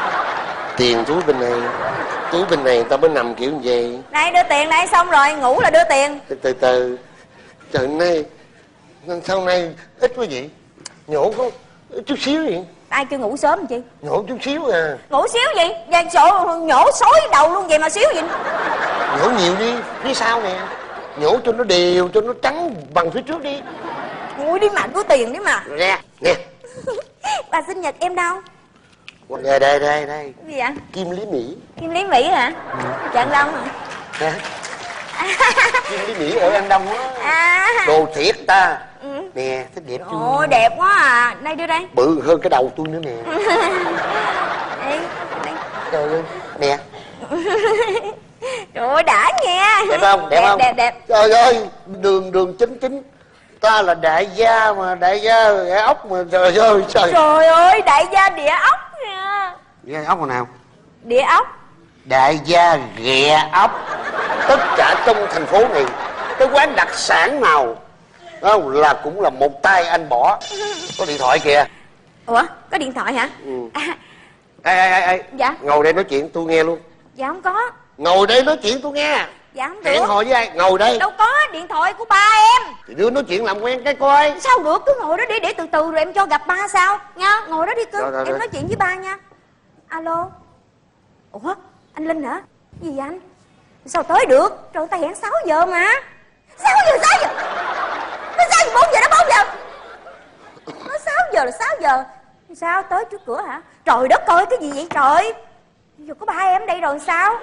Speaker 13: Tiền túi bên này, túi bên này tao mới nằm kiểu như vậy.
Speaker 9: Này đưa tiền này, xong rồi ngủ là đưa tiền.
Speaker 13: Từ từ, từ. Trời nay sau này ít quá vậy. Nhổ có chút xíu vậy.
Speaker 9: Ai kêu ngủ sớm chị?
Speaker 13: Nhổ chút xíu à.
Speaker 9: Ngủ xíu gì? Và sổ nhổ xối đầu luôn vậy mà xíu gì?
Speaker 13: Nhổ nhiều đi, phía sau nè. Nhổ cho nó đều, cho nó trắng bằng phía trước đi.
Speaker 9: Ngồi đi mà, đưa tiền đi mà.
Speaker 13: Nè, nè.
Speaker 9: Bà sinh nhật em đâu?
Speaker 13: Đây, đây, đây, đây.
Speaker 9: Cái gì vậy?
Speaker 13: Kim Lý Mỹ.
Speaker 9: Kim Lý Mỹ hả? Ừ. Chợ Đông hả?
Speaker 13: Nè. Kim Lý Mỹ ở An Đông á.
Speaker 9: À.
Speaker 13: Đồ thiệt ta.
Speaker 9: Ừ.
Speaker 13: Nè, thích đẹp chưa?
Speaker 9: Ồ, đẹp quá à. Đây đưa đây.
Speaker 13: Bự hơn cái đầu tôi nữa nè.
Speaker 9: Đây, đây.
Speaker 13: Trời ơi, nè.
Speaker 9: Trời ơi, đã nghe.
Speaker 13: Đẹp không? Đẹp, đẹp không?
Speaker 9: Đẹp, đẹp.
Speaker 13: Trời ơi, đường đường chính chính. Ta là đại gia mà, đại gia ghẻ ốc mà, trời ơi, trời.
Speaker 9: Trời ơi, đại gia địa ốc nha.
Speaker 13: Ghẻ ốc mà nào?
Speaker 9: Địa ốc.
Speaker 13: Đại gia ghẹ ốc. Tất cả trong thành phố này, cái quán đặc sản nào không là cũng là một tay anh bỏ. Có điện thoại kìa.
Speaker 9: Ủa, có điện thoại hả?
Speaker 13: Ừ. À. Ê, ê, ê, ê.
Speaker 9: Dạ.
Speaker 13: Ngồi đây nói chuyện tôi nghe luôn.
Speaker 9: Dạ không có.
Speaker 13: Ngồi đây nói chuyện tôi nghe.
Speaker 9: Dạ không được.
Speaker 13: Hẹn hò với ai? Ngồi đây.
Speaker 9: Đâu có, điện thoại của ba em.
Speaker 13: Thì đưa nói chuyện làm quen cái coi.
Speaker 9: Sao được, cứ ngồi đó đi, để từ từ rồi em cho gặp ba sao nha. Ngồi đó đi cưng,
Speaker 13: rồi, rồi,
Speaker 9: em
Speaker 13: rồi.
Speaker 9: nói chuyện với ba nha. Alo. Ủa, anh Linh hả? Gì vậy anh? Sao tới được? Trời, ta hẹn sáu giờ mà. Sáu giờ, sáu giờ. Nó sáu giờ, bốn giờ, nó bốn giờ. Nó sáu giờ là sáu giờ. Sao, tới trước cửa hả? Trời đất ơi, cái gì vậy trời? Giờ có ba em đây rồi sao?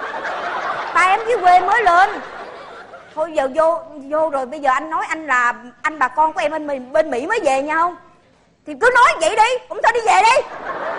Speaker 9: Ba em dưới quê mới lên. Thôi giờ vô vô rồi, bây giờ anh nói anh là anh bà con của em bên bên Mỹ mới về nha không? Thì cứ nói vậy đi, cũng thôi đi về đi.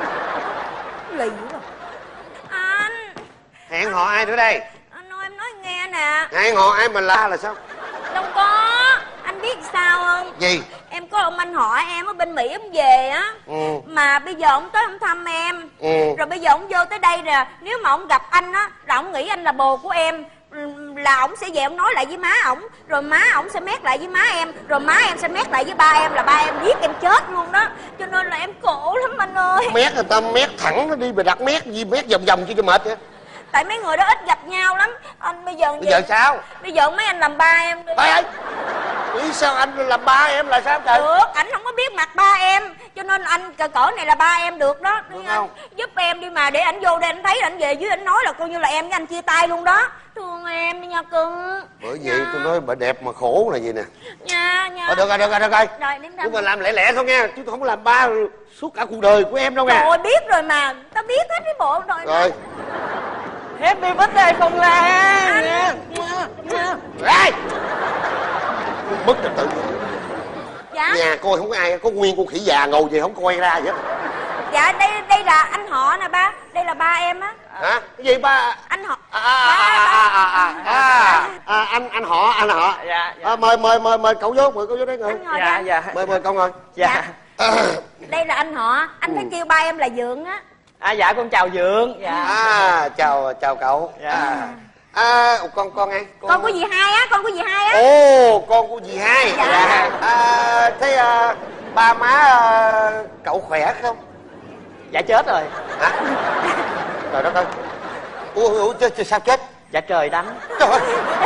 Speaker 9: Lì dữ rồi. Anh
Speaker 13: Hẹn hò ai nữa đây?
Speaker 9: Anh ơi, em nói nghe nè.
Speaker 13: Hẹn hò ai mà la là sao?
Speaker 9: Đâu có. Anh biết sao không?
Speaker 13: Gì?
Speaker 9: Em có ông anh họ em ở bên Mỹ ông về á.
Speaker 13: Ừ.
Speaker 9: Mà bây giờ ông tới ông thăm em.
Speaker 13: Ừ.
Speaker 9: Rồi bây giờ ông vô tới đây nè. Nếu mà ông gặp anh á là ông nghĩ anh là bồ của em, là ổng sẽ về ổng nói lại với má ổng, rồi má ổng sẽ mét lại với má em, rồi má em sẽ mét lại với ba em, là ba em giết em chết luôn đó. Cho nên là em khổ lắm anh ơi.
Speaker 13: Mét người ta mét thẳng nó đi, mà đặt mét gì mét vòng vòng chứ cho mệt vậy.
Speaker 9: Tại mấy người đó ít gặp nhau lắm. Anh bây giờ
Speaker 13: Bây giờ sao?
Speaker 9: Bây giờ mấy anh làm ba em đi.
Speaker 13: Ba ơi, nghĩ sao anh làm ba em là sao trời?
Speaker 9: Được, ảnh không có biết mặt ba em, cho nên anh cỡ cỡ này là ba em được đó.
Speaker 13: Đúng không?
Speaker 9: Giúp em đi mà, để ảnh vô đây ảnh thấy, ảnh về dưới ảnh nói là coi như là em với anh chia tay luôn đó. Thương em đi nha cưng.
Speaker 13: Bởi vậy nha. Tôi nói bà đẹp mà khổ là gì nè.
Speaker 9: Nha nha.
Speaker 13: Ờ, được rồi, được rồi, được rồi.
Speaker 9: Rồi đến
Speaker 13: Nhưng mà làm lẻ lẻ thôi nha, chứ tôi không có làm ba suốt cả cuộc đời của em đâu nha.
Speaker 9: Rồi biết rồi mà, tao biết hết cái bộ rồi.
Speaker 13: Rồi.
Speaker 8: Happy birthday Phong Lan.
Speaker 13: Ê! Mất trật tự.
Speaker 9: Dạ.
Speaker 13: Nhà coi không có ai, có nguyên con khỉ già ngồi về không coi ra vậy.
Speaker 9: Dạ đây đây là anh họ nè ba, đây là ba em á.
Speaker 13: Hả? Cái gì ba?
Speaker 9: Anh họ.
Speaker 13: À, à, à, à, à, à, à, anh anh họ anh họ.
Speaker 8: Dạ, dạ.
Speaker 13: À, mời mời mời mời cậu vô, mời cậu vô đây ngồi.
Speaker 8: Dạ dạ.
Speaker 13: Mời mời cậu ngồi.
Speaker 8: Dạ.
Speaker 13: À.
Speaker 9: Đây là anh họ, anh phải kêu ba em là Dượng á.
Speaker 8: À dạ con chào Dượng. Dạ.
Speaker 13: À chào chào cậu.
Speaker 8: Dạ.
Speaker 13: À, à con con ai?
Speaker 9: Con, con của dì hai á, con của dì hai á.
Speaker 13: Ồ, con của dì hai.
Speaker 9: Dạ.
Speaker 13: Dạ. À, thế à, ba má à, cậu khỏe không?
Speaker 8: Dạ chết rồi.
Speaker 13: Hả? Trời đất ơi. Ủa, ủa chết, sao chết?
Speaker 8: Dạ trời đánh.
Speaker 13: Trời ơi.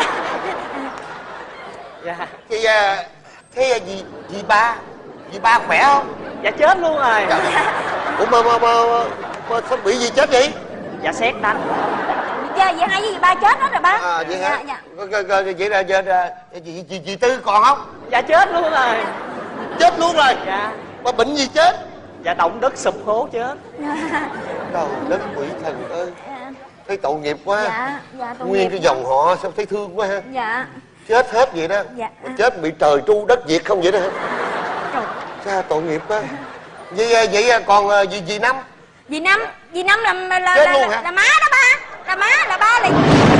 Speaker 8: Dạ.
Speaker 13: Thì à, thế à, dì dì ba, dì ba khỏe không?
Speaker 8: Dạ chết luôn rồi.
Speaker 13: Trời. Ủa mà mà, mà, mà sao bị gì chết vậy?
Speaker 8: Dạ xét đánh.
Speaker 9: Dạ, dì hai với dì ba chết hết rồi ba.
Speaker 13: À vậy hả?
Speaker 9: Dạ, dạ.
Speaker 13: Rồi, rồi, rồi, vậy là giờ dì, dì, dì Tư còn không?
Speaker 8: Dạ chết luôn rồi.
Speaker 13: Chết luôn rồi?
Speaker 8: Dạ.
Speaker 13: Mà bệnh gì chết?
Speaker 8: Dạ động đất sụp hố chết.
Speaker 13: Trời đất quỷ thần ơi.
Speaker 9: Dạ.
Speaker 13: Thấy tội nghiệp quá.
Speaker 9: Dạ, dạ tội
Speaker 13: Nguyên
Speaker 9: nghiệp.
Speaker 13: cái dòng họ sao thấy thương quá ha.
Speaker 9: Dạ.
Speaker 13: Chết hết vậy đó.
Speaker 9: Dạ.
Speaker 13: Chết bị trời tru đất diệt không vậy đó hả?
Speaker 9: Trời.
Speaker 13: Sao tội nghiệp quá. Vậy vậy còn dì dì Năm?
Speaker 9: Dì Năm, dì Năm là là là,
Speaker 13: Chết
Speaker 9: là,
Speaker 13: luôn
Speaker 9: là,
Speaker 13: hả?
Speaker 9: là má đó ba. Là má, là ba là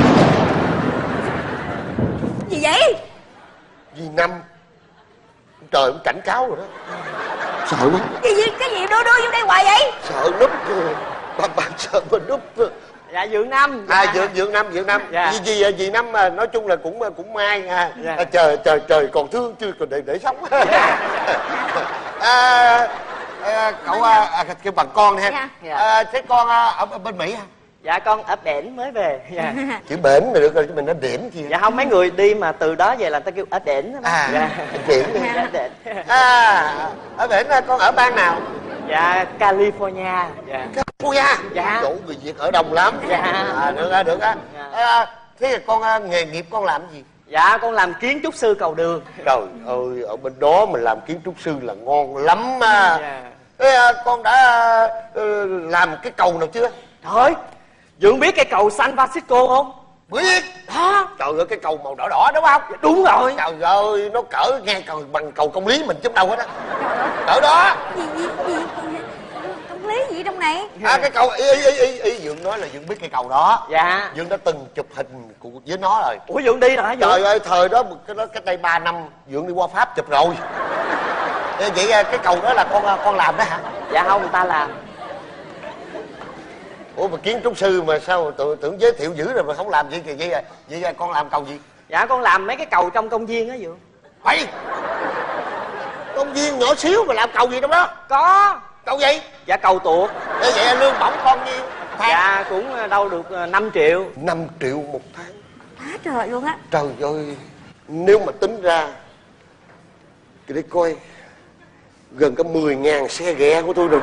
Speaker 9: gì vậy?
Speaker 13: Dì Năm. Trời ơi, cảnh cáo rồi đó. Sợ quá.
Speaker 9: Cái gì, cái gì đưa đưa vô đây hoài vậy?
Speaker 13: Sợ núp. Bà, bà sợ mà núp.
Speaker 8: Dạ Dượng Năm.
Speaker 13: À Dượng Dượng Năm, Dượng Năm.
Speaker 8: Dạ.
Speaker 13: Dì dì dì Năm mà nói chung là cũng cũng may à.
Speaker 8: Dạ.
Speaker 13: À, trời trời trời còn thương chưa còn để để sống. à, À, cậu à, à, kêu bằng con ha.
Speaker 12: Dạ.
Speaker 13: Dạ. À, thế con à, ở, ở bên Mỹ hả?
Speaker 12: Dạ con ở bển mới về. Dạ.
Speaker 13: Chữ bển mà được rồi chứ mình nói điểm chi.
Speaker 12: Dạ không, mấy người đi mà từ đó về là người ta kêu ở bển đó.
Speaker 13: À,
Speaker 12: dạ.
Speaker 13: điểm.
Speaker 12: Dạ, bển.
Speaker 13: À, ở bển con ở bang nào?
Speaker 12: Dạ California. Dạ.
Speaker 13: California.
Speaker 12: Dạ.
Speaker 13: Chỗ người Việt ở đông lắm.
Speaker 12: Dạ.
Speaker 13: À, được á, được á.
Speaker 12: Dạ.
Speaker 13: À, thế là con à, nghề nghiệp con làm gì?
Speaker 12: Dạ con làm kiến trúc sư cầu đường.
Speaker 13: Trời ơi, ở bên đó mình làm kiến trúc sư là ngon lắm mà.
Speaker 12: Dạ.
Speaker 13: Thế à, con đã uh, làm cái cầu nào chưa?
Speaker 12: Thôi, Dượng biết cái cầu San Francisco không?
Speaker 13: Biết.
Speaker 12: Đó.
Speaker 13: Trời ơi, cái cầu màu đỏ đỏ đúng không?
Speaker 12: Dạ, đúng rồi.
Speaker 13: Trời ơi, nó cỡ nghe cầu bằng cầu Công Lý mình chứ đâu hết á. Cỡ đó.
Speaker 9: Gì gì gì công lý gì trong này?
Speaker 13: À, cái cầu ý ý ý ý Dượng nói là Dượng biết cái cầu đó.
Speaker 12: Dạ.
Speaker 13: Dượng đã từng chụp hình cùng với nó rồi.
Speaker 12: Ủa Dượng đi rồi hả Dượng?
Speaker 13: Trời ơi, thời đó cái đó cách đây ba năm Dượng đi qua Pháp chụp rồi. Vậy cái cầu đó là con con làm đó hả?
Speaker 12: Dạ không, người ta làm.
Speaker 13: Ủa mà kiến trúc sư mà sao tưởng, tưởng giới thiệu dữ rồi mà không làm gì kìa. Vậy, vậy, vậy con làm cầu gì?
Speaker 12: Dạ con làm mấy cái cầu trong công viên á Dượng.
Speaker 13: Mày công viên nhỏ xíu mà làm cầu gì trong đó?
Speaker 12: Có.
Speaker 13: Cầu gì?
Speaker 12: Dạ cầu tuột.
Speaker 13: Thế vậy lương bổng con nhiêu tháng?
Speaker 12: Dạ cũng đâu được năm triệu.
Speaker 13: Năm triệu một tháng.
Speaker 9: Quá trời luôn á.
Speaker 13: Trời ơi, nếu mà tính ra cái để coi gần cả mười ngàn xe ghẹ của tôi rồi.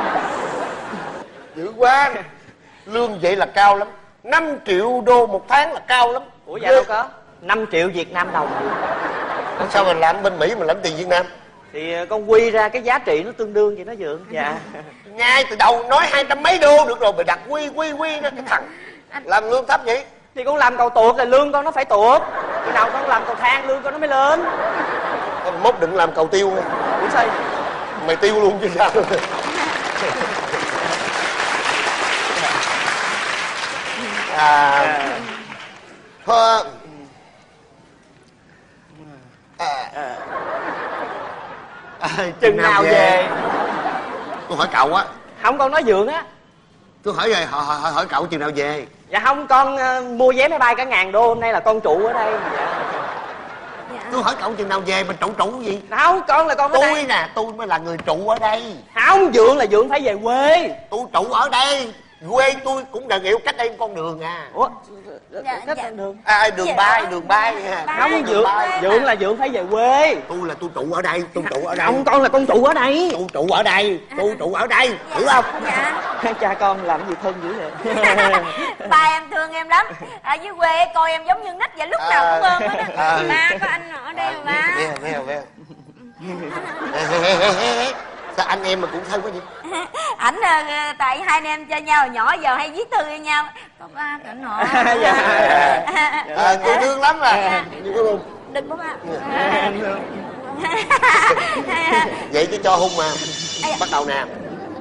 Speaker 13: Dữ quá. Lương vậy là cao lắm. Năm triệu đô một tháng là cao lắm.
Speaker 12: Ủa dạ đâu có. Năm triệu Việt Nam đồng.
Speaker 13: Sao mình làm bên Mỹ mình lãnh tiền Việt Nam?
Speaker 12: Thì con quy ra cái giá trị nó tương đương vậy đó Dượng. Dạ.
Speaker 13: Ngay từ đầu nói hai trăm mấy đô được rồi, mày đặt quy quy quy nó cái thằng làm lương thấp vậy.
Speaker 12: Thì con làm cầu tuột là lương con nó phải tuột. Khi nào con làm cầu thang lương con nó mới lên.
Speaker 13: Con mốt đừng làm cầu tiêu nha.
Speaker 12: Ủa sao?
Speaker 13: Mày tiêu luôn chứ sao. À, thôi à, à, à,
Speaker 12: chừng nào về? về
Speaker 13: tôi hỏi cậu á.
Speaker 12: Không, con nói Dượng á.
Speaker 13: Tôi hỏi về hỏi, hỏi, hỏi cậu chừng nào về?
Speaker 12: Dạ không, con uh, mua vé máy bay cả ngàn đô, hôm nay là con trụ ở đây. Dạ.
Speaker 13: Dạ. Tôi hỏi cậu chừng nào về, mình trụ trụ gì?
Speaker 12: Không, con là con ở
Speaker 13: tôi
Speaker 12: đây.
Speaker 13: nè, tôi mới là người trụ ở đây.
Speaker 12: Không, Dượng là Dượng phải về quê.
Speaker 13: Tôi trụ ở đây. Quê tôi cũng đà nghịu cách đây con đường à.
Speaker 12: Ủa?
Speaker 9: Dạ,
Speaker 12: cách
Speaker 9: dạ.
Speaker 12: đường
Speaker 13: à, đường dạ, bay đường bay
Speaker 12: không Dượng Dượng là Dượng phải về quê.
Speaker 13: Tôi là tôi trụ ở đây, tôi trụ ở đây.
Speaker 12: Không, con là con trụ ở đây.
Speaker 13: Tôi trụ ở đây, tôi trụ ở đây, hiểu không?
Speaker 9: Dạ.
Speaker 12: Cha con làm gì thân dữ vậy?
Speaker 9: Ba em thương em lắm. Ở dưới quê coi em giống như nít vậy, lúc nào cũng ôm hết á.
Speaker 13: À,
Speaker 9: Ba có anh ở đây mà ba.
Speaker 13: Nghe nghe nghe. Sao anh em mà cũng thân quá vậy?
Speaker 9: Ảnh tại hai anh em cho nhau nhỏ giờ hay viết thư cho nhau. Có ba cỡ nọ.
Speaker 12: Dạ.
Speaker 13: À, tôi thương lắm rồi. Nhưng có không?
Speaker 9: Đừng có ba.
Speaker 13: Vậy chứ cho hung mà. Bắt đầu nè.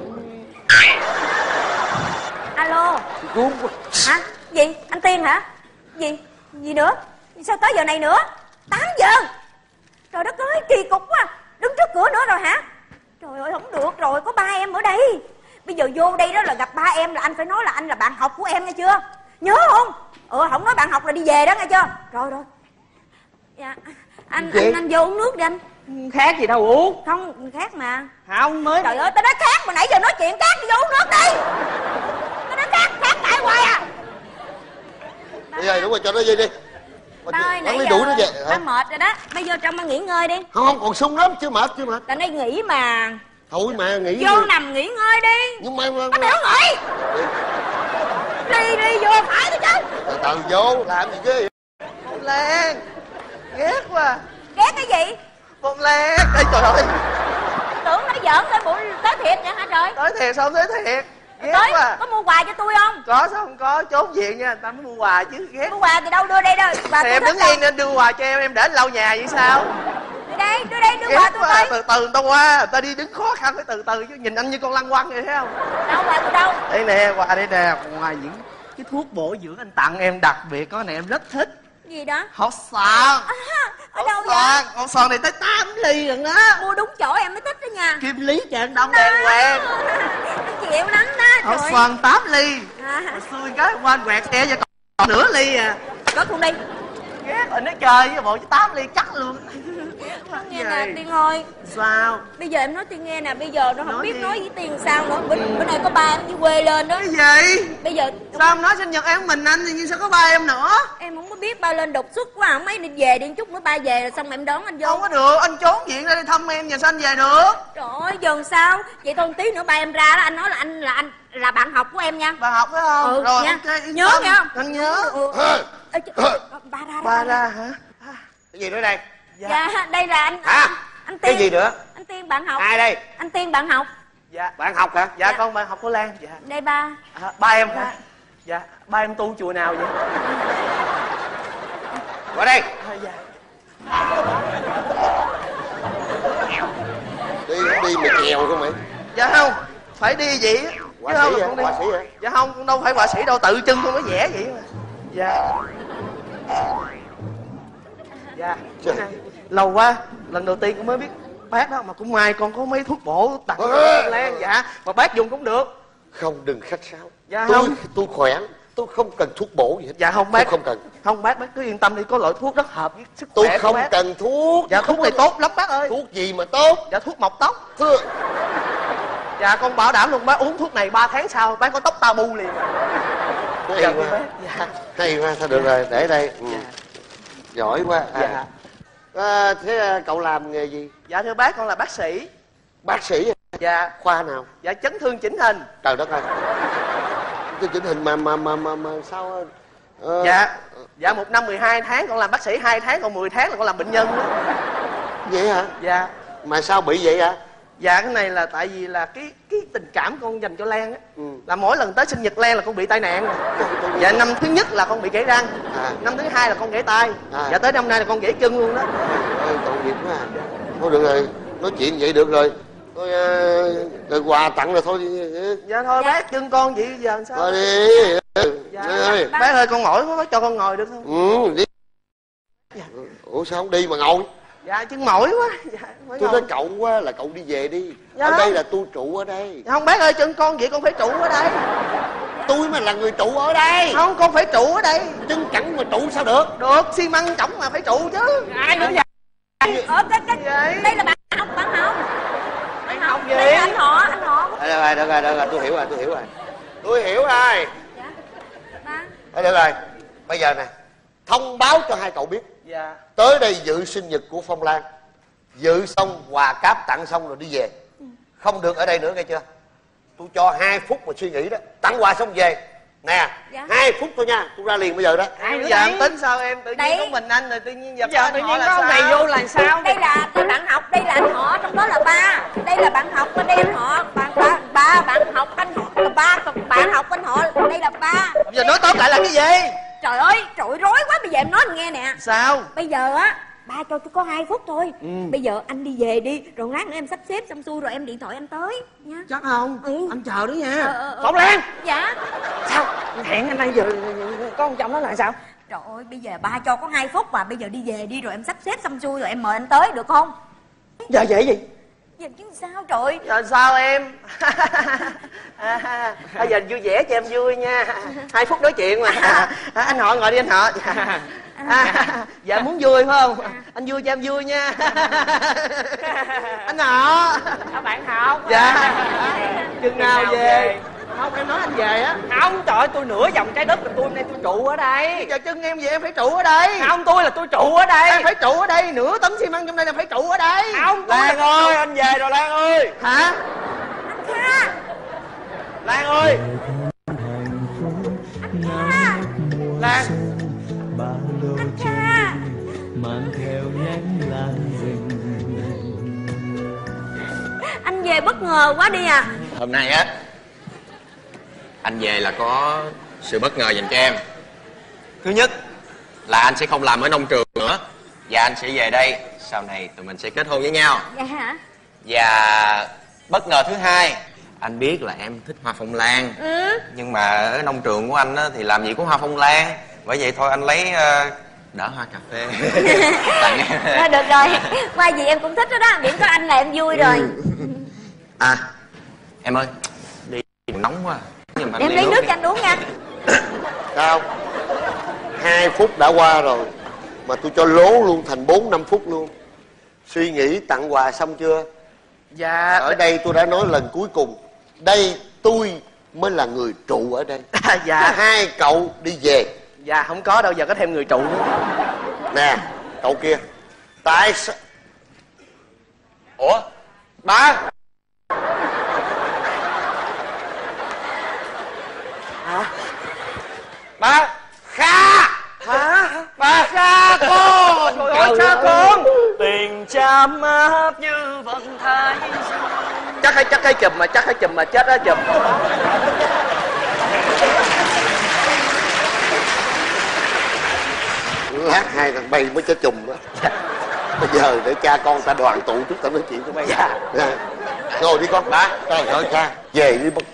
Speaker 9: Alo. Hả? Gì? Anh Tiên hả? Gì? Gì nữa? Sao tới giờ này nữa? tám giờ. Trời đất ơi, kỳ cục quá. Đứng trước cửa nữa rồi hả? Trời ơi, không được rồi, có ba em ở đây. Bây giờ vô đây đó là gặp ba em là anh phải nói là anh là bạn học của em nghe chưa? Nhớ không? Ừ, không nói bạn học là đi về đó nghe chưa? Rồi rồi. Dạ, anh anh, anh vô uống nước đi anh.
Speaker 12: Khác gì đâu uống.
Speaker 9: Không, khác mà.
Speaker 12: Không, mới.
Speaker 9: Trời ơi, tao nói khác mà nãy giờ nói chuyện khác, đi vô uống nước đi. Tao nói khác, khác cãi hoài à.
Speaker 13: Đi rồi, đúng rồi, cho nó đi đi.
Speaker 9: Ba ơi, nãy
Speaker 13: đủ nó
Speaker 9: giờ
Speaker 13: về.
Speaker 9: ba mệt rồi đó. Bây giờ trong ba nghỉ ngơi đi.
Speaker 13: Không, không, còn sung lắm, chưa mệt, chưa mệt.
Speaker 9: Tao nói nghỉ mà.
Speaker 13: Thôi mà, nghỉ
Speaker 9: vô
Speaker 13: đi.
Speaker 9: Nằm nghỉ ngơi đi.
Speaker 13: Nhưng mà...
Speaker 9: Anh đừng có nghỉ. Đi, đi, vô phải thôi chứ.
Speaker 13: Từ từ vô, làm gì ghê vậy?
Speaker 12: Phong Lan, ghét quá.
Speaker 9: Ghét cái gì?
Speaker 12: Phong Lan, ê trời ơi.
Speaker 9: Tưởng nói giỡn tới buổi tới thiệt vậy hả trời?
Speaker 12: Tới thiệt sao tới thiệt? Ghét
Speaker 9: tới,
Speaker 12: quá.
Speaker 9: có mua quà cho tôi không?
Speaker 12: Có sao không có, trốn viện nha, người ta mới mua quà chứ ghét.
Speaker 9: Mua quà thì đâu đưa đây đâu. Bà
Speaker 12: thì em đứng yên nên đưa quà cho em, em để lâu nhà vậy sao?
Speaker 9: Đưa đây, đưa đây, đưa
Speaker 12: ghét
Speaker 9: quà tôi
Speaker 12: quá,
Speaker 9: coi.
Speaker 12: từ từ người ta qua, người ta đi đứng khó khăn phải từ từ chứ, nhìn anh như con lăng quăng vậy thấy không?
Speaker 9: Đâu, quà tôi đâu?
Speaker 12: Đây nè, quà đây nè, ngoài những cái thuốc bổ dưỡng anh tặng em đặc biệt có này em rất thích.
Speaker 9: Gì đó?
Speaker 12: Hot son.
Speaker 9: À, ở đâu vậy?
Speaker 12: Hot son này tới tám ly rồi đó.
Speaker 9: Mua đúng chỗ em mới thích đó nha.
Speaker 12: Kim Lý Trạng Đông đàng hoàng.
Speaker 9: Chịu nắng đó.
Speaker 12: Hot son tám ly.
Speaker 9: À.
Speaker 12: Xui cái qua anh quẹt xe cho còn nửa ly à.
Speaker 9: Cất luôn đi.
Speaker 12: ghét rồi, nó chơi với bộ với tám ly chắc luôn.
Speaker 9: Nghe nè Tiên ơi.
Speaker 12: Sao?
Speaker 9: Bây giờ em nói Tiên nghe nè, bây giờ nó không
Speaker 12: Nói
Speaker 9: biết
Speaker 12: đi.
Speaker 9: nói với Tiên sao nữa. Bữa, bữa nay có ba em với quê lên đó.
Speaker 12: Cái gì?
Speaker 9: Bây giờ
Speaker 12: sao em nói sinh nhật em mình anh thì như sao có ba em nữa?
Speaker 9: Em không có biết, ba lên đột xuất quá, không mấy đi về đi chút nữa ba về rồi xong em đón anh vô.
Speaker 12: Không có được, anh trốn viện ra đi thăm em, nhà sao anh về được?
Speaker 9: Trời ơi, giờ sao? Vậy thôi tí nữa ba em ra đó, anh nói là anh là anh là bạn học của em nha.
Speaker 12: Bà học phải không?
Speaker 9: Ừ,
Speaker 12: Rồi
Speaker 9: nha.
Speaker 12: ok, yên
Speaker 9: Nhớ
Speaker 12: tâm.
Speaker 9: nghe không?
Speaker 12: Anh nhớ.
Speaker 9: Ừ, ừ. Ê, ch- ba ra
Speaker 12: Ba ra hả?
Speaker 13: Cái gì nữa đây?
Speaker 9: Dạ, đây là anh
Speaker 13: Hả?
Speaker 9: anh, anh Tiên.
Speaker 13: Cái gì nữa?
Speaker 9: Anh Tiên bạn học.
Speaker 13: Ai đây?
Speaker 9: Anh Tiên bạn học.
Speaker 12: Dạ.
Speaker 13: Bạn học hả?
Speaker 12: Dạ, con bạn học của Lan. Dạ.
Speaker 9: Đây ba.
Speaker 12: À, ba em hả? Dạ. Ba em tu chùa nào vậy?
Speaker 13: Qua đây.
Speaker 12: À, dạ.
Speaker 13: Đi đi mày chèo không mày?
Speaker 12: Dạ không, phải đi vậy.
Speaker 13: Họa
Speaker 12: Chứ không
Speaker 13: sĩ
Speaker 12: là
Speaker 13: hả?
Speaker 12: con đi.
Speaker 13: Họa sĩ hả?
Speaker 12: Dạ không, con đâu phải họa sĩ đâu, tự chân con mới vẽ vậy mà. Dạ. Dạ.
Speaker 13: Trời.
Speaker 12: Lâu quá, lần đầu tiên con mới biết bác đó, mà cũng may con có mấy thuốc bổ tặng cho con Lan. Dạ, mà bác dùng cũng được.
Speaker 13: Không, đừng khách sáo.
Speaker 12: Dạ
Speaker 13: tôi
Speaker 12: không.
Speaker 13: tôi khỏe, tôi không cần thuốc bổ gì hết.
Speaker 12: Dạ không bác.
Speaker 13: Tôi không cần.
Speaker 12: Không bác, bác cứ yên tâm đi, có loại thuốc rất hợp với sức
Speaker 13: Tôi
Speaker 12: khỏe của
Speaker 13: không
Speaker 12: bác.
Speaker 13: cần thuốc.
Speaker 12: Dạ thuốc này tốt lắm bác ơi.
Speaker 13: Thuốc gì mà tốt?
Speaker 12: Dạ thuốc mọc tóc.
Speaker 13: Thưa.
Speaker 12: Dạ con bảo đảm luôn, bác uống thuốc này ba tháng sau bác có tóc ta bu liền.
Speaker 13: Hay
Speaker 12: Dạ,
Speaker 13: quá.
Speaker 12: bác. Dạ.
Speaker 13: Hay quá, thôi được rồi, để đây. Ừ. Giỏi quá. À.
Speaker 12: Dạ.
Speaker 13: À, thế à, cậu làm nghề gì?
Speaker 12: Dạ thưa bác, con là bác sĩ.
Speaker 13: Bác sĩ.
Speaker 12: Dạ.
Speaker 13: Khoa nào?
Speaker 12: Dạ chấn thương chỉnh hình.
Speaker 13: Trời đất ơi. Tôi chỉnh hình mà mà mà mà, mà sao? Ờ,
Speaker 12: Dạ. Dạ một năm mười hai tháng con làm bác sĩ, hai tháng còn mười tháng là con làm bệnh nhân đó.
Speaker 13: Vậy hả?
Speaker 12: Dạ.
Speaker 13: Mà sao bị vậy hả?
Speaker 12: Dạ cái này là tại vì là cái cái tình cảm con dành cho Lan á.
Speaker 13: Ừ.
Speaker 12: Là mỗi lần tới sinh nhật Lan là con bị tai nạn. Dạ năm thứ nhất là con bị gãy răng.
Speaker 13: À.
Speaker 12: Năm thứ hai là con gãy tay.
Speaker 13: À.
Speaker 12: Dạ tới năm nay là con gãy chân luôn đó.
Speaker 13: Ơi, tội nghiệp quá à. Thôi được rồi, nói chuyện vậy được rồi. Thôi uh, rồi quà tặng rồi thôi.
Speaker 12: Dạ thôi dạ. Bác chân con vậy giờ làm sao?
Speaker 13: Thôi đi.
Speaker 12: Dạ.
Speaker 13: Ơi.
Speaker 12: Bác ơi con mỏi quá, bác cho con ngồi được không?
Speaker 13: Ừ, đi. Dạ. Ủa sao không đi mà ngồi?
Speaker 12: Dạ chân mỏi quá. Dạ,
Speaker 13: tôi nói cậu quá là cậu đi về đi.
Speaker 12: Dạ.
Speaker 13: Ở đây là tôi trụ ở đây.
Speaker 12: Dạ, không bác ơi chân con vậy con phải trụ ở đây.
Speaker 13: Tôi mà là người trụ ở đây.
Speaker 12: Không con phải trụ ở đây.
Speaker 13: Chân cẳng mà trụ sao được?
Speaker 12: Được xi măng chỏng mà phải trụ chứ.
Speaker 8: Ai nữa vậy?
Speaker 9: Ở cái cái
Speaker 12: Vậy?
Speaker 9: đây là bạn học, bạn học.
Speaker 12: Bạn học gì?
Speaker 9: Đây là anh họ, anh họ.
Speaker 13: Được rồi, được rồi, được rồi, tôi hiểu rồi, tôi hiểu rồi. Tôi hiểu rồi.
Speaker 9: Dạ. Ba.
Speaker 13: Thôi được rồi, bây giờ nè, thông báo cho hai cậu biết.
Speaker 12: Dạ.
Speaker 13: Tới đây dự sinh nhật của Phong Lan. Dự xong, quà cáp tặng xong rồi đi về. Không được ở đây nữa nghe chưa? Tôi cho hai phút mà suy nghĩ đó. Tặng quà xong về. Nè,
Speaker 9: Dạ.
Speaker 13: hai phút thôi nha, tôi ra liền bây giờ đó.
Speaker 12: Ai giờ em tính sao em? Tự nhiên
Speaker 9: Đấy.
Speaker 12: có mình anh rồi tự nhiên giờ,
Speaker 8: Giờ
Speaker 12: anh
Speaker 8: tự
Speaker 12: họ
Speaker 8: nhiên
Speaker 12: là
Speaker 8: có ông
Speaker 12: sao?
Speaker 8: này vô là sao?
Speaker 9: Đây là đây bạn học, đây là anh họ, trong đó là ba. Đây là bạn học, bên đây anh họ, bạn ba, ba bạn học anh họ, là ba, còn bạn học anh họ, đây là ba.
Speaker 12: Giờ nói tóm lại là cái gì?
Speaker 9: Trời ơi, trời ơi, rối quá, bây giờ em nói anh nghe nè.
Speaker 12: Sao?
Speaker 9: Bây giờ á, ba cho tôi có hai phút thôi.
Speaker 12: Ừ.
Speaker 9: Bây giờ anh đi về đi, rồi lát nữa em sắp xếp xong xuôi rồi em điện thoại anh tới nha.
Speaker 12: Chắc không?
Speaker 9: Ừ.
Speaker 12: Anh chờ đó nha.
Speaker 9: Ờ, ờ, ờ.
Speaker 8: Phong Lan!
Speaker 9: Dạ.
Speaker 8: Sao? Hẹn anh đây giờ có ông chồng đó là sao?
Speaker 9: Trời ơi, bây giờ ba cho có hai phút mà bây giờ đi về đi rồi em sắp xếp xong xuôi rồi em mời anh tới được không?
Speaker 8: Giờ vậy gì?
Speaker 9: Giờ chứ sao trời.
Speaker 12: Giờ sao em? à, bây giờ vui vẻ cho em vui nha. Hai phút nói chuyện mà. À, anh họ ngồi đi anh họ. À, dạ muốn vui phải không? Anh vui cho em vui nha. Anh họ.
Speaker 8: À, bạn học.
Speaker 12: Dạ. Chừng nào
Speaker 8: nào
Speaker 12: về?
Speaker 8: về?
Speaker 12: Không em nói anh về á.
Speaker 8: Không, trời ơi, tôi nửa vòng trái đất là tôi hôm nay tôi trụ ở đây.
Speaker 12: Giờ chân em về em phải trụ ở đây.
Speaker 8: Không, tôi là tôi trụ ở đây.
Speaker 12: Em phải trụ ở đây, nửa tấn xi măng trong đây là phải trụ ở đây.
Speaker 8: Không, tôi
Speaker 2: Lan
Speaker 8: là
Speaker 2: ơi, anh về rồi Lan ơi.
Speaker 12: Hả?
Speaker 2: Lan ơi.
Speaker 10: Lan mang theo nhánh lan rừng.
Speaker 9: Anh về bất ngờ quá đi à.
Speaker 5: Hôm nay á, anh về là có sự bất ngờ dành cho em. Thứ nhất là anh sẽ không làm ở nông trường nữa, và anh sẽ về đây. Sau này tụi mình sẽ kết hôn với nhau.
Speaker 9: Dạ hả?
Speaker 5: Và bất ngờ thứ hai, anh biết là em thích hoa phong lan.
Speaker 9: Ừ.
Speaker 5: Nhưng mà ở nông trường của anh á, thì làm gì có hoa phong lan. Bởi vậy thôi anh lấy uh, đỡ hoa cà phê tặng em.
Speaker 9: Thôi được rồi, qua gì em cũng thích đó đó, miễn có anh là em vui rồi.
Speaker 5: À em ơi, đi nóng quá. Nhưng mà
Speaker 9: Em
Speaker 5: ly
Speaker 9: lấy nước
Speaker 5: đi.
Speaker 9: cho anh uống nha.
Speaker 13: Sao? Hai phút đã qua rồi. Mà tôi cho lố luôn thành bốn năm phút luôn. Suy nghĩ tặng quà xong chưa?
Speaker 12: Dạ.
Speaker 13: Ở đây tôi đã nói lần cuối cùng. Đây tôi mới là người trụ ở đây.
Speaker 12: Dạ.
Speaker 13: Hai cậu đi về.
Speaker 12: Dạ không có đâu, giờ có thêm người trụ nữa.
Speaker 13: Nè cậu kia. Tại sao? Ủa ba?
Speaker 12: Hả?
Speaker 13: Ba Kha.
Speaker 12: Hả?
Speaker 13: Ba
Speaker 12: Cha con. Trời ơi cha con.
Speaker 14: Tình chạm áp như vận thái dương.
Speaker 12: Chắc hay chắc hay chùm mà chắc hay chùm mà chết á chùm.
Speaker 13: Lát hai thằng bay mới chết chùm đó. Bây giờ để cha con ta đoàn tụ chút ta nói chuyện cho bay.
Speaker 12: Dạ.
Speaker 13: Dạ. Ngồi đi con. Ba. Trời ơi cha. Về đi ba.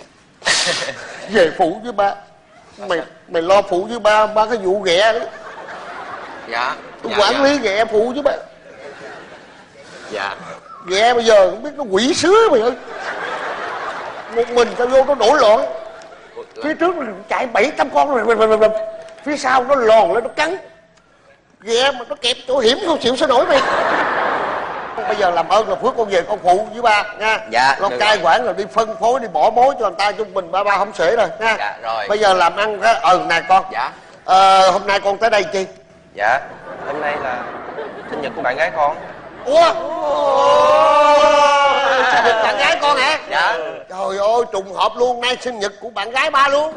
Speaker 13: Về phụ với ba. Mày mày lo phụ với ba ba cái vụ ghẹ đấy.
Speaker 5: Dạ.
Speaker 13: Tôi
Speaker 5: dạ,
Speaker 13: quản
Speaker 5: dạ.
Speaker 13: lý ghẹ phụ với ba.
Speaker 5: Dạ.
Speaker 13: Ghẹ bây giờ không biết nó quỷ sứ mày ơi. Một mình tao vô nó nổi loạn. Phía trước nó chạy bảy tám con rồi. Phía sau nó lòn lên nó cắn. Ghẹ mà nó kẹp chỗ hiểm không chịu sao nổi mày. Bây giờ làm ơn là Phước con về con phụ với ba nha.
Speaker 5: Dạ.
Speaker 13: Lo cai quản rồi đi phân phối đi bỏ mối cho người ta chung mình ba ba không xuể rồi nha.
Speaker 5: Dạ rồi.
Speaker 13: Bây giờ làm ăn cái ờ nè con.
Speaker 5: Dạ.
Speaker 13: Ờ hôm nay con tới đây chi?
Speaker 5: Dạ. Hôm nay là sinh nhật của bạn gái con.
Speaker 13: Ủa? Sinh nhật bạn gái con hả?
Speaker 5: Dạ.
Speaker 13: Trời ơi trùng hợp luôn, nay sinh nhật của bạn gái ba luôn.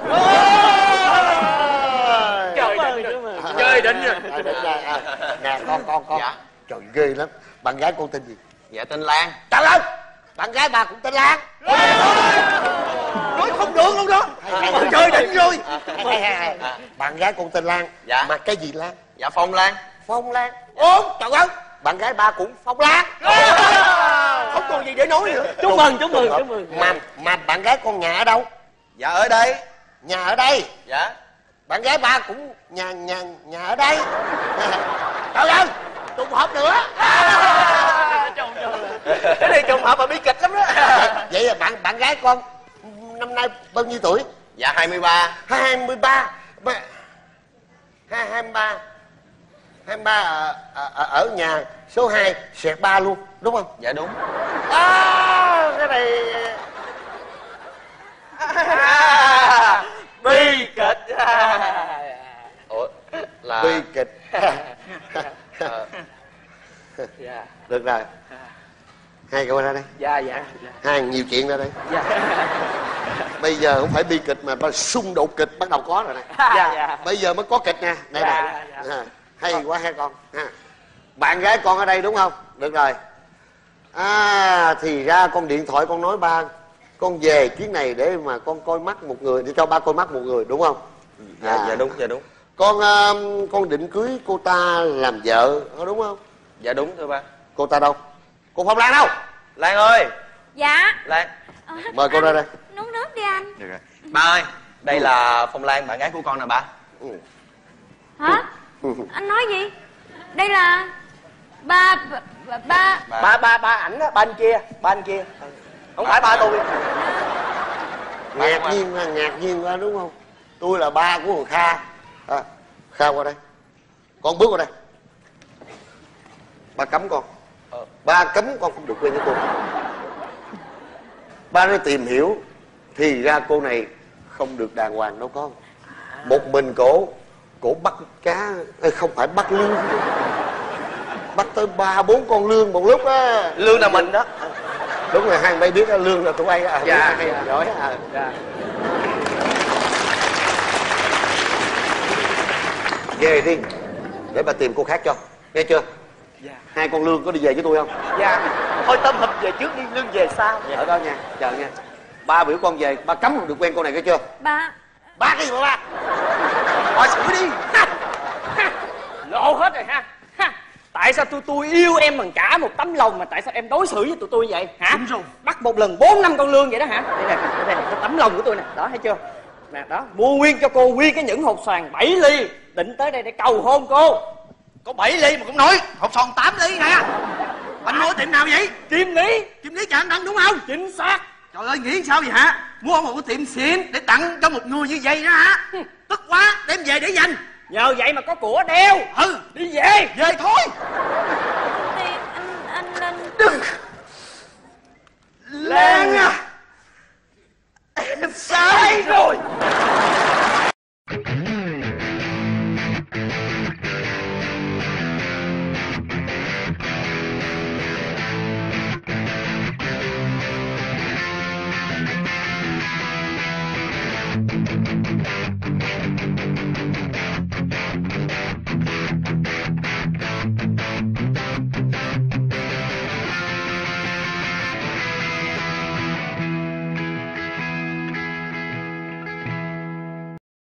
Speaker 14: Trời ơi, chúc mừng.
Speaker 13: Chơi định rồi. Nè con con con.
Speaker 5: Dạ.
Speaker 13: Trời ghê lắm. Bạn gái con tên gì?
Speaker 5: Dạ tên Lan.
Speaker 13: Trả lời. Bạn gái bà cũng tên Lan. Nói không được luôn đó. Chơi định rồi. Bạn gái con tên Lan.
Speaker 5: Dạ.
Speaker 13: Mà cái gì Lan?
Speaker 5: Dạ Phong Lan.
Speaker 13: Phong Lan. Ủa trời ơi. Bạn gái ba cũng Phong Lan. Không còn gì để nói nữa.
Speaker 14: Chúc mừng, chúc mừng, chúc mừng.
Speaker 13: Mà mà bạn gái con nhà ở đâu?
Speaker 5: Dạ ở đây.
Speaker 13: Nhà ở đây.
Speaker 5: Dạ.
Speaker 13: Bạn gái ba cũng nhà nhà nhà ở đây. Trời ơi, trùng hợp nữa.
Speaker 12: Cái này trùng hợp mà bi kịch lắm đó.
Speaker 13: Vậy là bạn bạn gái con năm nay bao nhiêu tuổi?
Speaker 5: Dạ hai mươi ba.
Speaker 13: Hai mươi ba. Hai hai mươi ba. Hai mươi ba ở, ở, ở nhà số hai xẹt ba luôn đúng không?
Speaker 5: Dạ đúng.
Speaker 13: À, cái này
Speaker 12: À, bi kịch.
Speaker 5: Ủa là
Speaker 13: bi kịch.
Speaker 5: Ờ,
Speaker 12: Dạ.
Speaker 13: Được rồi. Hai cậu ra đây.
Speaker 12: Dạ dạ.
Speaker 13: Hai nhiều chuyện ra đây.
Speaker 12: Dạ.
Speaker 13: Bây giờ không phải bi kịch mà xung đột kịch bắt đầu có rồi này.
Speaker 12: Dạ dạ.
Speaker 13: Bây giờ mới có kịch nè. Này
Speaker 12: Dạ,
Speaker 13: này.
Speaker 12: dạ.
Speaker 13: À, hay quá hai con. Ha. Bạn gái con ở đây đúng không? Được rồi. À thì ra con điện thoại con nói ba con về chuyến này để mà con coi mắt một người, để cho ba coi mắt một người đúng không?
Speaker 5: dạ
Speaker 13: À.
Speaker 5: dạ đúng, dạ đúng.
Speaker 13: Con uh, con định cưới cô ta làm vợ đúng không?
Speaker 5: Dạ đúng thưa ba.
Speaker 13: Cô ta đâu? Cô Phong Lan đâu?
Speaker 5: Lan ơi.
Speaker 9: Dạ.
Speaker 5: Lan.
Speaker 9: Ờ,
Speaker 13: Mời cô
Speaker 9: anh
Speaker 13: ra đây.
Speaker 9: Nuốt nước đi anh.
Speaker 5: Được rồi. Ba ơi, đây là Phong Lan, bạn gái của con nè ba.
Speaker 13: Ừ.
Speaker 9: Hả? Anh nói gì? Đây là ba ba ba
Speaker 12: Ba ba ba ảnh á, ba anh kia, ba anh kia. Không phải ba tôi.
Speaker 13: Ngạc nhiên quá, ngạc nhiên quá đúng không? Tôi là ba của thằng Kha. À, Kha qua đây. Con bước qua đây. Ba cấm con. Ba cấm con không được quen với cô. Ba đã tìm hiểu thì ra cô này không được đàng hoàng đâu con. Một mình cổ, cổ bắt cá, không phải bắt lương. Bắt tới ba bốn con lương một lúc á.
Speaker 12: Lương là mình đó.
Speaker 13: Đúng rồi, hai bay biết á, lương là tụi bay á.
Speaker 12: Dạ,
Speaker 13: hay
Speaker 12: dạ.
Speaker 13: giỏi á.
Speaker 12: Dạ.
Speaker 13: Về đi, để bà tìm cô khác cho, nghe chưa?
Speaker 12: Dạ.
Speaker 13: Hai con lương có đi về với tôi không?
Speaker 12: Dạ. Thôi Tâm Hợp về trước đi, Lương về sau.
Speaker 13: Ở đó nha, chờ nha. Ba biểu con về, ba cấm không được quen cô này, nghe chưa?
Speaker 9: ba
Speaker 13: Ba cái gì mà ba?
Speaker 12: Hỏi xử đi.
Speaker 14: Lộ hết rồi ha. Ha. Tại sao tôi tôi yêu em bằng cả một tấm lòng mà tại sao em đối xử với tụi tôi vậy hả?
Speaker 12: Đúng rồi.
Speaker 14: Bắt một lần bốn năm con lương vậy đó hả? Đây nè, đây nè, cái tấm lòng của tôi nè, đó thấy chưa? Nè đó, mua nguyên cho cô nguyên cái nhẫn hột xoàn bảy ly, định tới đây để cầu hôn cô.
Speaker 12: Có bảy ly mà cũng nói, hộp sòn tám ly nè. Anh mua ở tiệm nào vậy?
Speaker 14: Kim Lý.
Speaker 12: Kim Lý Trà Đăng đúng không?
Speaker 14: Chính xác.
Speaker 12: Trời ơi, nghĩ sao vậy hả? Mua một cái tiệm xịn để tặng cho một người như vậy đó hả? Tức quá, đem về để dành.
Speaker 14: Nhờ vậy mà có của đeo.
Speaker 13: Ừ.
Speaker 14: Đi về.
Speaker 13: Về thôi.
Speaker 9: Tiền anh anh anh
Speaker 13: Đừng